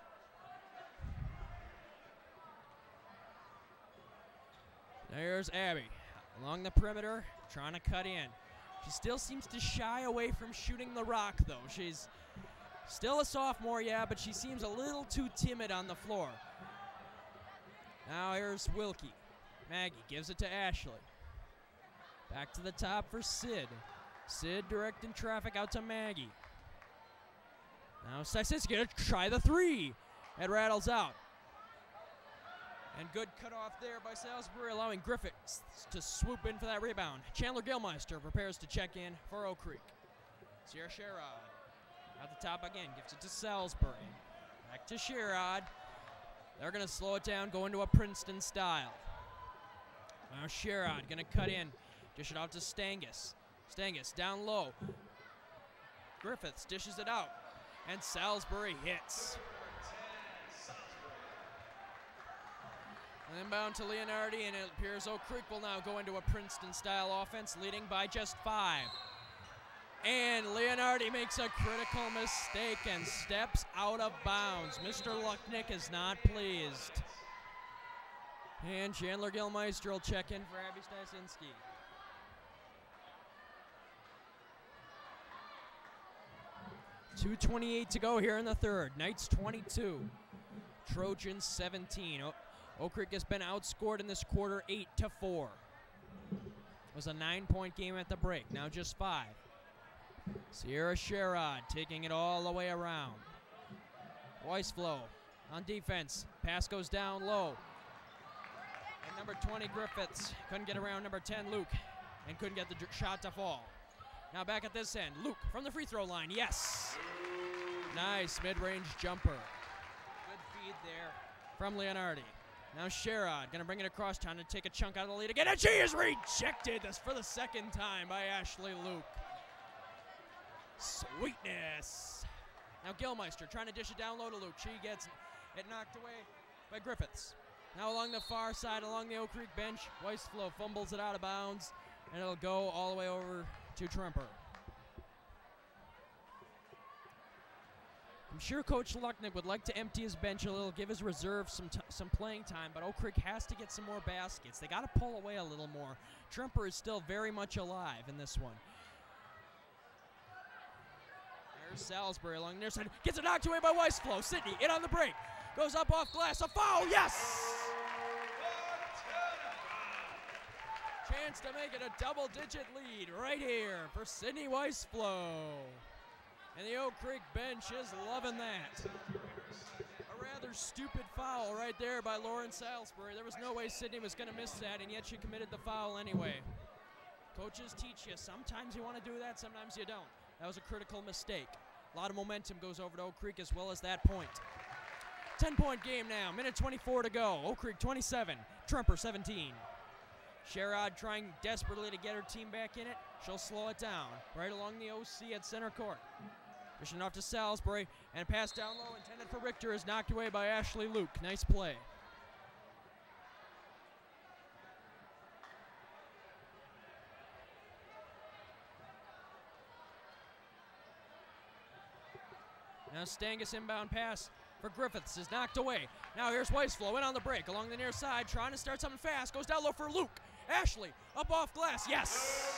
There's Abby along the perimeter, trying to cut in. She still seems to shy away from shooting the rock, though. She's still a sophomore, yeah, but she seems a little too timid on the floor. Now here's Wilkie. Maggie gives it to Ashley. Back to the top for Sid. Sid directing traffic out to Maggie. Now Stysinski gonna try the three. It rattles out. And good cutoff there by Salisbury, allowing Griffiths to swoop in for that rebound. Chandler Gilmeister prepares to check in for Oak Creek. Sierra Sherrod at the top again, gives it to Salisbury. Back to Sherrod. They're gonna slow it down, go into a Princeton style. Now Sherrod gonna cut in, dish it off to Stangus. Stangus down low. Griffiths dishes it out, and Salisbury hits. And inbound to Leonardi, and it appears Oak Creek will now go into a Princeton-style offense, leading by just five. And Leonardi makes a critical mistake and steps out of bounds. Mister Lucknick is not pleased. And Chandler Gilmeister will check in for Abby Stasinski. two twenty-eight to go here in the third. Knights twenty-two, Trojans seventeen. O Oak Creek has been outscored in this quarter eight to four. It was a nine-point game at the break, now just five. Sierra Sherrod taking it all the way around. Weisflow on defense. Pass goes down low. And number twenty, Griffiths, couldn't get around number ten, Luke, and couldn't get the shot to fall. Now back at this end, Luke from the free throw line, yes! Nice mid-range jumper. Good feed there from Leonardi. Now Sherrod gonna bring it across town to take a chunk out of the lead again, and she is rejected. That's for the second time by Ashley Luke. Sweetness. Now Gilmeister trying to dish it down low to Luke. She gets it knocked away by Griffiths. Now along the far side, along the Oak Creek bench, Weisflow fumbles it out of bounds, and it'll go all the way over to Tremper. I'm sure Coach Lucknick would like to empty his bench a little, give his reserves some t some playing time, but Oak Creek has to get some more baskets. They got to pull away a little more. Tremper is still very much alive in this one. There's Salisbury along their side. Gets it knocked away by Weisflow. Sydney in on the break. Goes up off glass. A foul. Yes! Chance to make it a double-digit lead right here for Sydney Weisflow. And the Oak Creek bench is loving that. A rather stupid foul right there by Lauren Salisbury. There was no way Sydney was going to miss that, and yet she committed the foul anyway. Coaches teach you. Sometimes you want to do that, sometimes you don't. That was a critical mistake. A lot of momentum goes over to Oak Creek as well as that point. ten-point game now. Minute twenty-four to go. Oak Creek twenty-seven, Tremper seventeen. Sherrod trying desperately to get her team back in it. She'll slow it down right along the O C at center court. Pushing off to Salisbury, and a pass down low intended for Richter is knocked away by Ashley Luke. Nice play. Now Stangus inbound pass for Griffiths is knocked away. Now here's Weisflow in on the break along the near side, trying to start something fast. Goes down low for Luke. Ashley up off glass. Yes!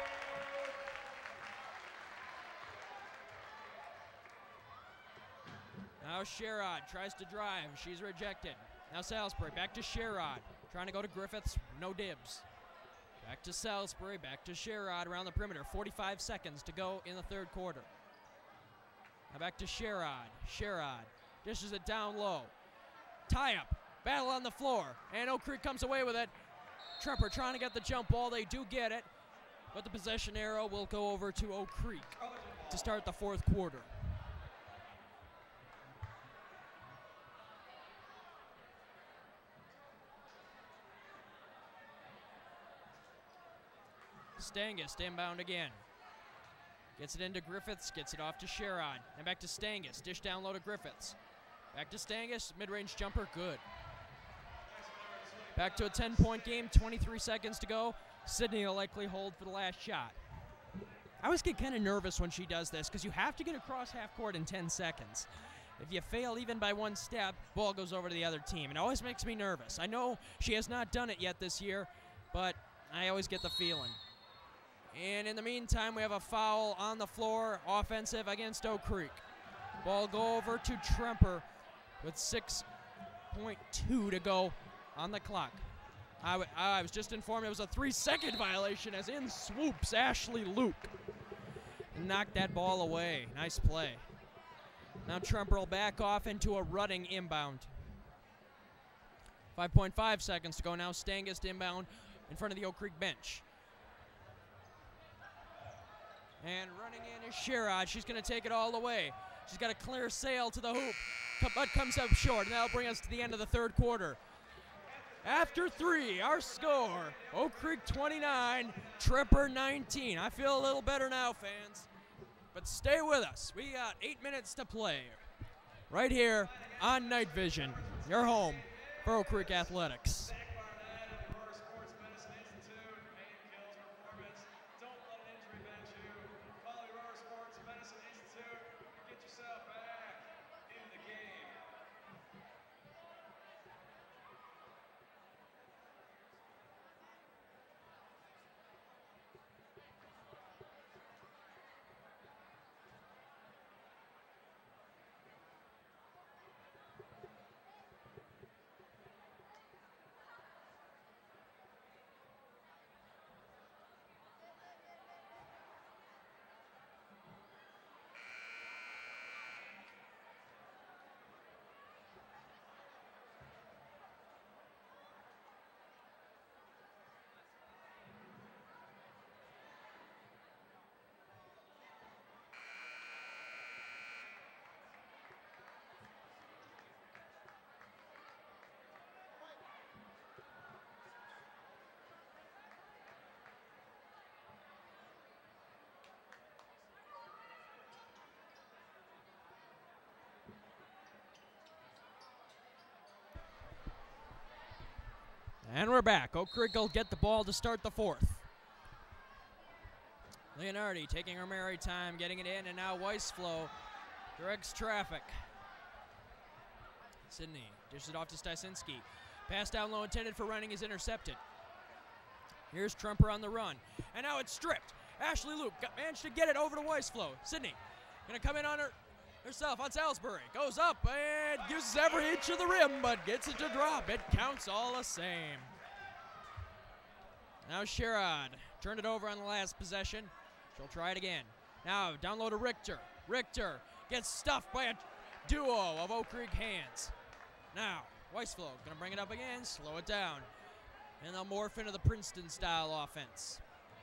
Now Sherrod tries to drive. She's rejected. Now Salisbury back to Sherrod. Trying to go to Griffiths. No dibs. Back to Salisbury. Back to Sherrod around the perimeter. forty-five seconds to go in the third quarter. Now back to Sherrod. Sherrod dishes it down low. Tie up. Battle on the floor. And Oak Creek comes away with it. Tremper trying to get the jump ball. They do get it. But the possession arrow will go over to Oak Creek to start the fourth quarter. Stangus inbound again. Gets it into Griffiths, gets it off to Sherrod, and back to Stangus. Dish down low to Griffiths. Back to Stangus, mid-range jumper, good. Back to a ten-point game, twenty-three seconds to go. Sydney will likely hold for the last shot. I always get kind of nervous when she does this because you have to get across half court in ten seconds. If you fail even by one step, ball goes over to the other team. It always makes me nervous. I know she has not done it yet this year, but I always get the feeling. And in the meantime, we have a foul on the floor, offensive against Oak Creek. Ball go over to Tremper with six point two to go on the clock. I, w I was just informed it was a three-second violation as in swoops Ashley Luke. And knocked that ball away. Nice play. Now Tremper will back off into a running inbound. five point five seconds to go now. Stangus inbound in front of the Oak Creek bench. And running in is Sherrod. She's going to take it all the way. She's got a clear sail to the hoop, but comes up short, and that'll bring us to the end of the third quarter. After three, our score, Oak Creek twenty-nine, Tremper nineteen. I feel a little better now, fans, but but stay with us. We got eight minutes to play right here on Night Vision, your home for Oak Creek Athletics. And we're back. Oak Creek will get the ball to start the fourth. Leonardi taking her merry time, getting it in, and now Weisflow directs traffic. Sydney dishes it off to Stysinski. Pass down low intended for running is intercepted. Here's Trumper on the run, and now it's stripped. Ashley Luke got, managed to get it over to Weisflow. Sydney gonna come in on her herself on Salisbury. Goes up and uses every inch of the rim, but gets it to drop. It counts all the same. Now Sherrod turned it over on the last possession. She'll try it again. Now down low to Richter. Richter gets stuffed by a duo of Oak Creek hands. Now Weisflow gonna bring it up again, slow it down, and they'll morph into the Princeton-style offense.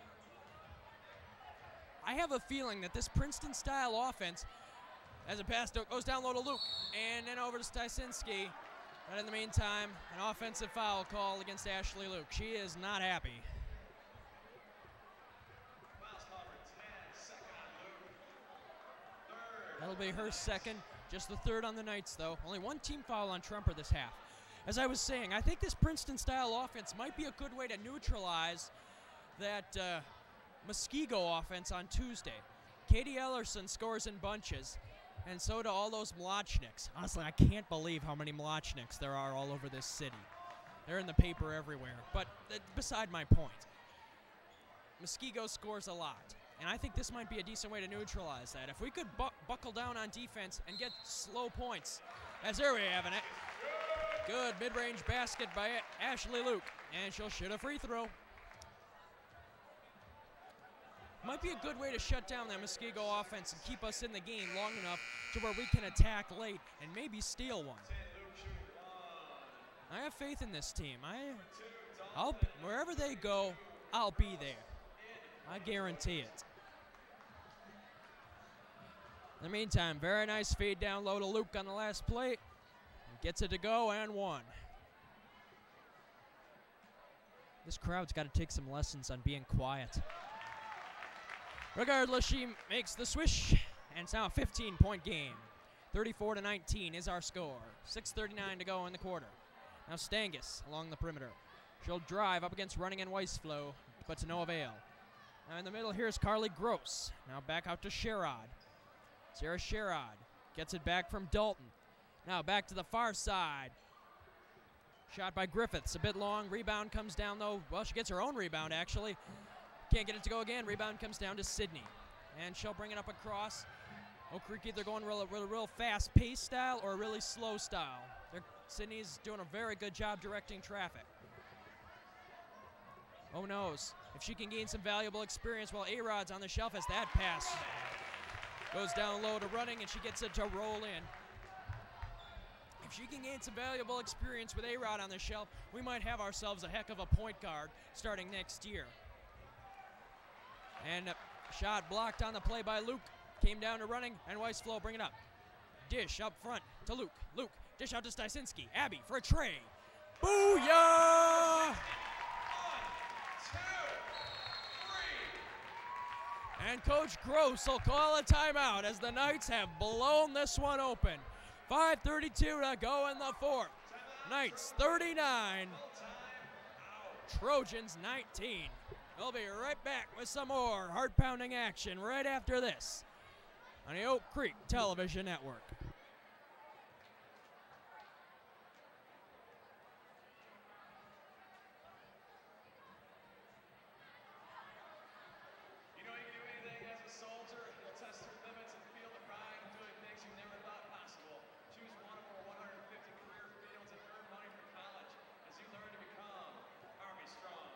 I have a feeling that this Princeton-style offense, as a pass goes down low to Luke, and then over to Stysinski. But in the meantime, an offensive foul call against Ashley Luke. She is not happy. That'll be her second, just the third on the Knights, though. Only one team foul on Trumper this half. As I was saying, I think this Princeton-style offense might be a good way to neutralize that uh, Muskego offense on Tuesday. Katie Ellerson scores in bunches, and so do all those Mlochniks. Honestly, I can't believe how many Mlochniks there are all over this city. They're in the paper everywhere, but uh, beside my point. Muskego scores a lot, and I think this might be a decent way to neutralize that. If we could bu buckle down on defense and get slow points, as there we have it. Good mid-range basket by Ashley Luke, and she'll shoot a free throw. Might be a good way to shut down that Muskego offense and keep us in the game long enough to where we can attack late and maybe steal one. I have faith in this team. I, I'll wherever they go, I'll be there. I guarantee it. In the meantime, very nice feed down low to Luke on the last play. Gets it to go and one. This crowd's got to take some lessons on being quiet. Regardless, she makes the swish, and it's now a fifteen-point game. thirty-four to nineteen is our score. six thirty-nine to go in the quarter. Now Stangus along the perimeter. She'll drive up against Running and Weisflow, but to no avail. Now in the middle, here's Carly Gross. Now back out to Sherrod. Sarah Sherrod gets it back from Dalton. Now back to the far side. Shot by Griffiths, a bit long. Rebound comes down, though. Well, she gets her own rebound, actually. Can't get it to go again. Rebound comes down to Sydney. And she'll bring it up across. Oak Creek either going real, real, real fast pace style or really slow style. They're, Sydney's doing a very good job directing traffic. Oh knows if she can gain some valuable experience while A-Rod's on the shelf as that pass goes down low to Running, and she gets it to roll in. If she can gain some valuable experience with A-Rod on the shelf, we might have ourselves a heck of a point guard starting next year. And a shot blocked on the play by Luke. Came down to Running, and Weisflow bring it up. Dish up front to Luke. Luke, dish out to Stysinski. Abby for a tray. Booyah! And Coach Gross will call a timeout as the Knights have blown this one open. five thirty-two to go in the fourth. Knights thirty-nine, Trojans nineteen. We'll be right back with some more heart-pounding action right after this on the Oak Creek Television Network. You know you can do anything as a soldier. You'll test your limits and feel the pride in doing things you never thought possible. Choose one of over one hundred fifty career fields and earn money for college as you learn to become Army Strong.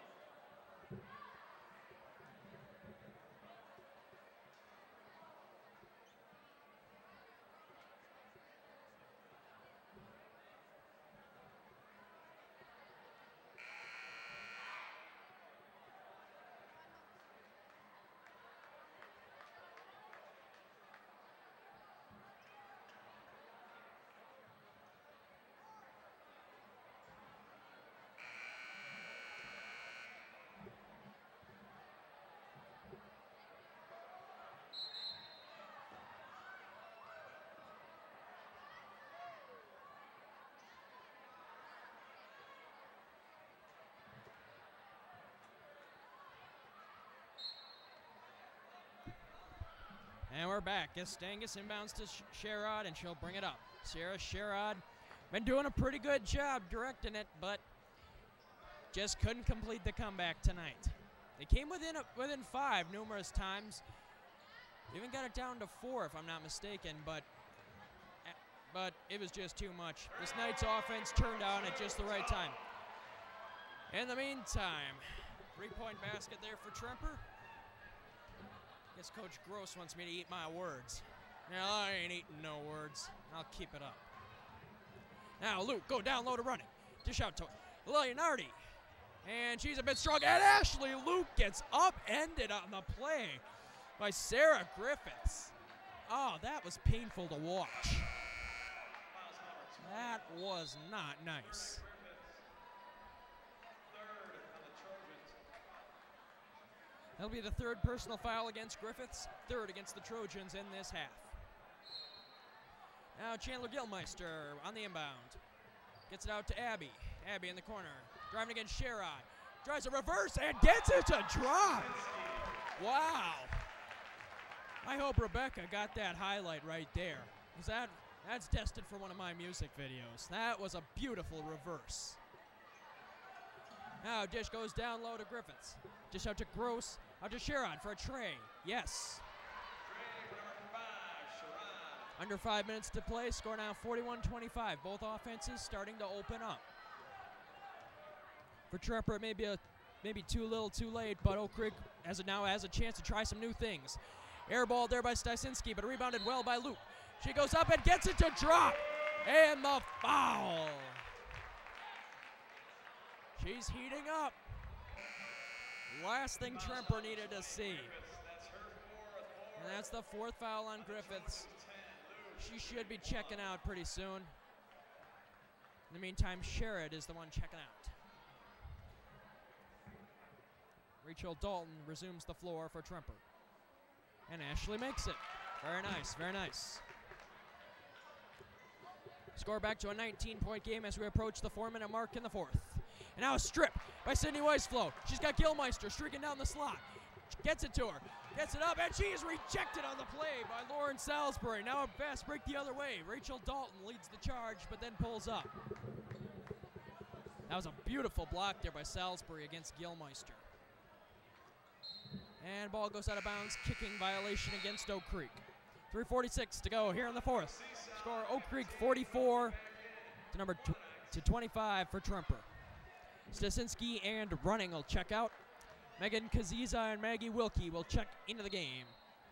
And we're back. Gustangus inbounds to Sh Sherrod, and she'll bring it up. Sarah Sherrod been doing a pretty good job directing it, but just couldn't complete the comeback tonight. They came within a, within five numerous times. Even got it down to four, if I'm not mistaken, but but it was just too much. This Knights offense turned on at just the right time. In the meantime, three-point basket there for Tremper. Guess Coach Gross wants me to eat my words. Now, I ain't eating no words. I'll keep it up. Now, Luke, go down low to run it. Dish out to Leonardi. And she's a bit strong. And Ashley Luke gets upended on the play by Sarah Griffiths. Oh, that was painful to watch. That was not nice. That'll be the third personal foul against Griffiths, third against the Trojans in this half. Now Chandler Gilmeister on the inbound. Gets it out to Abby. Abby in the corner. Driving against Sherrod. Tries a reverse and gets it to drop. Wow. I hope Rebecca got that highlight right there. Because that, that's destined for one of my music videos. That was a beautiful reverse. Now dish goes down low to Griffiths. Dish out to Gross. Out to Sherrod for a tray. Yes. Under five minutes to play. Score now forty-one twenty-five. Both offenses starting to open up. For Tremper, it may be a maybe too little, too late, but Oak Creek as it now has a chance to try some new things. Air ball there by Stysinski, but rebounded well by Luke. She goes up and gets it to drop. And the foul. She's heating up. Last thing Tremper needed to see. And that's the fourth foul on Griffiths. She should be checking out pretty soon. In the meantime, Sherrod is the one checking out. Rachel Dalton resumes the floor for Tremper. And Ashley makes it. Very nice, very nice. Score back to a nineteen-point game as we approach the four-minute mark in the fourth. And now a strip by Sydney Weisflow. She's got Gilmeister streaking down the slot. Gets it to her. Gets it up, and she is rejected on the play by Lauren Salisbury. Now a fast break the other way. Rachel Dalton leads the charge, but then pulls up. That was a beautiful block there by Salisbury against Gilmeister. And ball goes out of bounds, kicking violation against Oak Creek. three forty-six to go here in the fourth. Score Oak Creek forty-four to number tw to twenty-five for Tremper. Stasinski and Running will check out. Megan Kaziza and Maggie Wilkie will check into the game.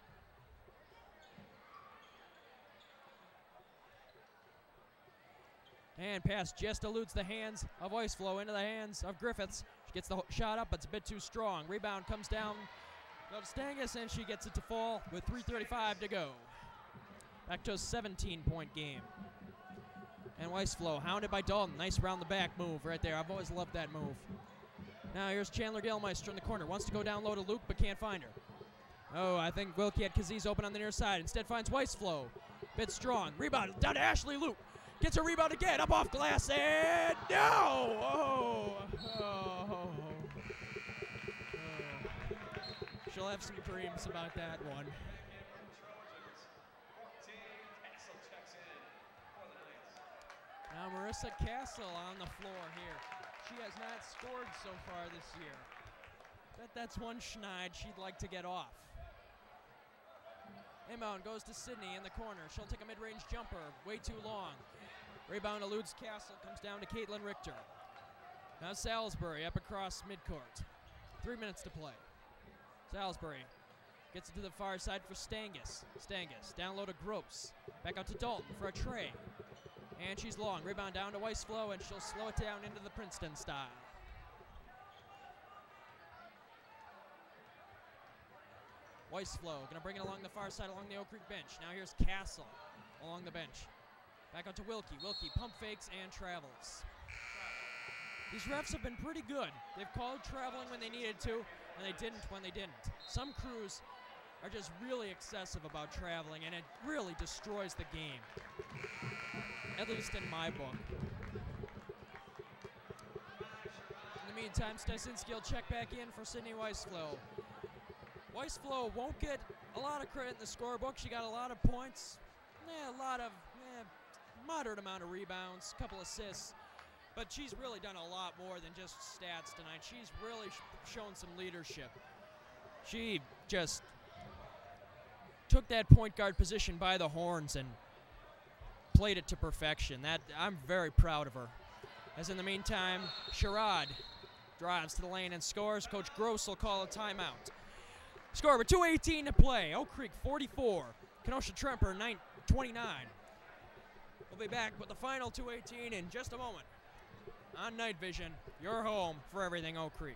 And pass just eludes the hands of Weisflow into the hands of Griffiths. She gets the shot up, but it's a bit too strong. Rebound comes down. Goes Stangus, and she gets it to fall with three thirty-five to go. Back to a seventeen-point game. And Weisflow hounded by Dalton. Nice round the back move right there. I've always loved that move. Now here's Chandler Gilmeister in the corner. Wants to go down low to Luke, but can't find her. Oh, I think Wilkie had Kaziz open on the near side. Instead finds Weissflow. Bit strong. Rebound down to Ashley Luke. Gets a rebound again. Up off glass. And no! Oh! Oh! oh. She'll have some dreams about that one. Now Marissa Castle on the floor here. She has not scored so far this year. Bet that's one schneid she'd like to get off. Inbound goes to Sydney in the corner. She'll take a mid-range jumper, way too long. Rebound eludes Castle, comes down to Caitlin Richter. Now Salisbury up across midcourt. Three minutes to play. Salisbury gets it to the far side for Stangus. Stangus down low to Gross. Back out to Dalton for a tray. And she's long. Rebound down to Weissflow, and she'll slow it down into the Princeton style. Weissflow gonna bring it along the far side along the Oak Creek bench. Now here's Castle along the bench. Back out to Wilkie. Wilkie pump fakes and travels. These refs have been pretty good. They've called traveling when they needed to, and they didn't when they didn't. Some crews are just really excessive about traveling, and it really destroys the game. At least in my book. In the meantime, Stysinski will check back in for Sydney Weissflow. Weissflow won't get a lot of credit in the scorebook. She got a lot of points, eh, a lot of eh, moderate amount of rebounds, couple assists, but she's really done a lot more than just stats tonight. She's really sh shown some leadership. She just took that point guard position by the horns and played it to perfection. That I'm very proud of her. As in the meantime, Sherrod drives to the lane and scores. Coach Gross will call a timeout. Score with two eighteen to play. Oak Creek forty-four, Kenosha Tremper twenty-nine. We'll be back with the final two eighteen in just a moment. On Night Vision, your home for everything Oak Creek.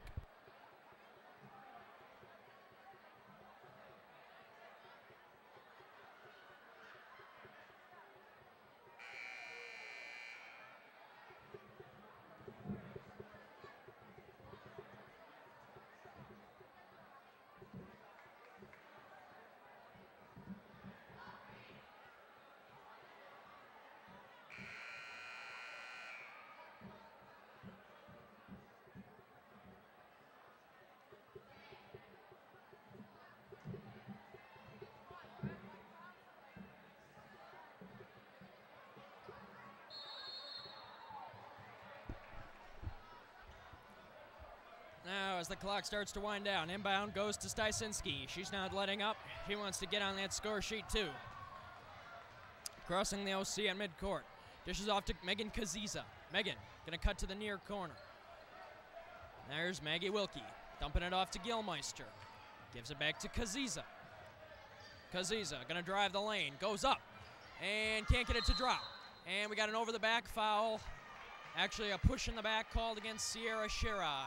Now, as the clock starts to wind down, inbound goes to Stysinski. She's not letting up. She wants to get on that score sheet, too. Crossing the O C at midcourt. Dishes off to Megan Kaziza. Megan going to cut to the near corner. There's Maggie Wilkie. Dumping it off to Gilmeister. Gives it back to Kaziza. Kaziza going to drive the lane. Goes up. And can't get it to drop. And we got an over-the-back foul. Actually, a push in the back called against Sierra Sherrod.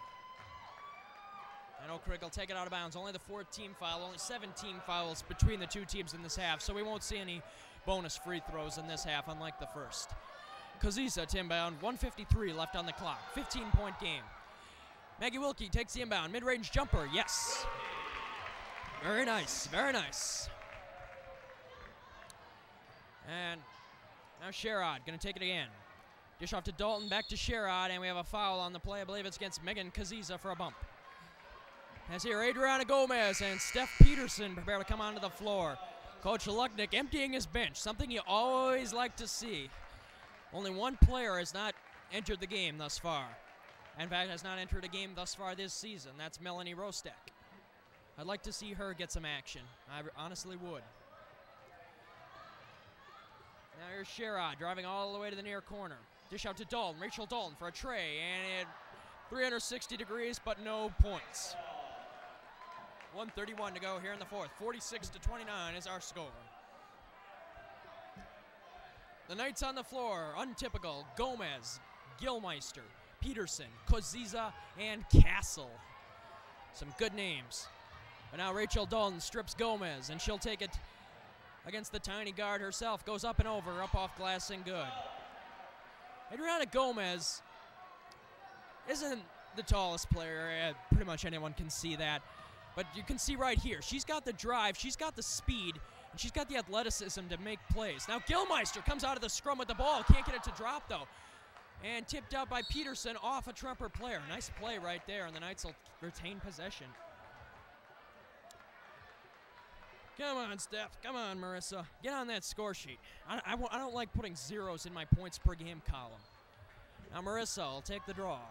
And Oak Creek will take it out of bounds. Only the fourteen foul, only seventeen fouls between the two teams in this half, so we won't see any bonus free throws in this half, unlike the first. Kaziza to inbound, one fifty-three left on the clock, fifteen point game. Maggie Wilkie takes the inbound, mid-range jumper, yes. Very nice, very nice. And now Sherrod gonna take it again. Dish off to Dalton, back to Sherrod, and we have a foul on the play. I believe it's against Megan Kaziza for a bump. As here, Adriana Gomez and Steph Peterson prepare to come onto the floor. Coach Lucknick emptying his bench, something you always like to see. Only one player has not entered the game thus far. In fact, has not entered a game thus far this season. That's Melanie Rostek. I'd like to see her get some action. I honestly would. Now here's Sherrod driving all the way to the near corner. Dish out to Dalton, Rachel Dalton for a tray, and it three hundred sixty degrees, but no points. one thirty-one to go here in the fourth. forty-six to twenty-nine is our score. The Knights on the floor, untypical. Gomez, Gilmeister, Peterson, Kaziza, and Castle. Some good names. But now Rachel Dalton strips Gomez, and she'll take it against the tiny guard herself. Goes up and over, up off glass and good. Adriana Gomez isn't the tallest player. Uh, pretty much anyone can see that. But you can see right here, she's got the drive, she's got the speed, and she's got the athleticism to make plays. Now Gilmeister comes out of the scrum with the ball. Can't get it to drop, though. And tipped out by Peterson off a Trumper player. Nice play right there, and the Knights will retain possession. Come on, Steph. Come on, Marissa. Get on that score sheet. I, I, I don't like putting zeros in my points per game column. Now Marissa will take the draw.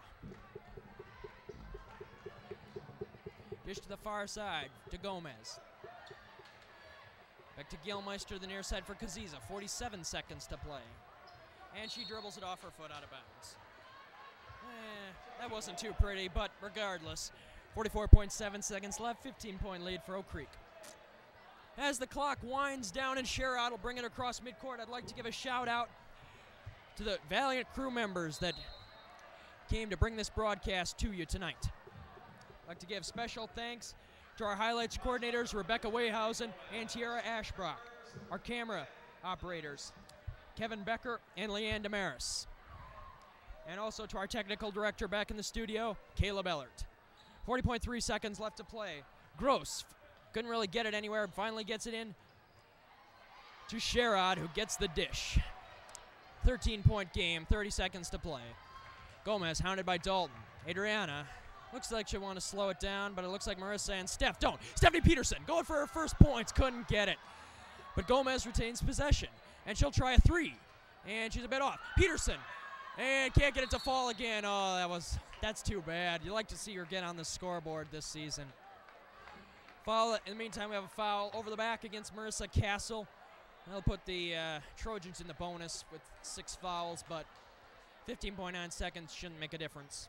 Dish to the far side to Gomez. Back to Gilmeister, the near side for Kaziza. forty-seven seconds to play. And she dribbles it off her foot out of bounds. Eh, that wasn't too pretty, but regardless, forty-four point seven seconds left, fifteen point lead for Oak Creek. As the clock winds down and Sherrod will bring it across midcourt, I'd like to give a shout out to the valiant crew members that came to bring this broadcast to you tonight. I'd like to give special thanks to our highlights coordinators, Rebecca Wayhausen and Tiara Ashbrock, our camera operators, Kevin Becker and Leanne Damaris, and also to our technical director back in the studio, Caleb Ellert. forty point three seconds left to play. Gross couldn't really get it anywhere, finally gets it in to Sherrod, who gets the dish. thirteen point game, thirty seconds to play. Gomez hounded by Dalton. Adriana looks like she'll want to slow it down, but it looks like Marissa and Steph don't. Stephanie Peterson going for her first points, couldn't get it. But Gomez retains possession, and she'll try a three. And she's a bit off. Peterson, and can't get it to fall again. Oh, that was, that's too bad. You like to see her get on the scoreboard this season. Foul, in the meantime, we have a foul over the back against Marissa Castle. They'll put the uh, Trojans in the bonus with six fouls, but fifteen point nine seconds shouldn't make a difference.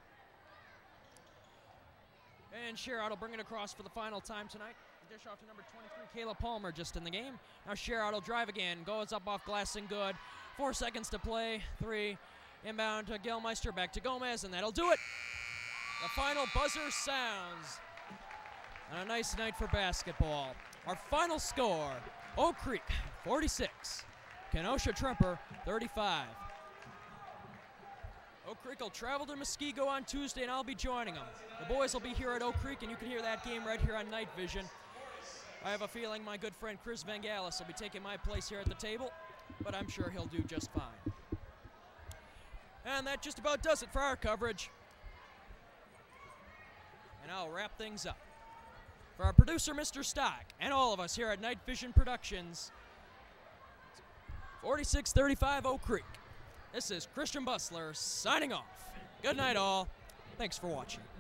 And Sherrod will bring it across for the final time tonight. Dish off to number twenty-three, Kayla Palmer, just in the game. Now Sherrod will drive again, goes up off glass and good. Four seconds to play, three. Inbound to Gilmeister, back to Gomez, and that'll do it. The final buzzer sounds. And a nice night for basketball. Our final score, Oak Creek forty-six, Kenosha Tremper thirty-five. Oak Creek will travel to Muskego on Tuesday, and I'll be joining them. The boys will be here at Oak Creek, and you can hear that game right here on Night Vision. I have a feeling my good friend Chris Vangalis will be taking my place here at the table, but I'm sure he'll do just fine. And that just about does it for our coverage. And I'll wrap things up. For our producer, Mister Stock, and all of us here at Night Vision Productions, forty-six thirty-five Oak Creek. This is Christian Bustler signing off. Good night, all. Thanks for watching.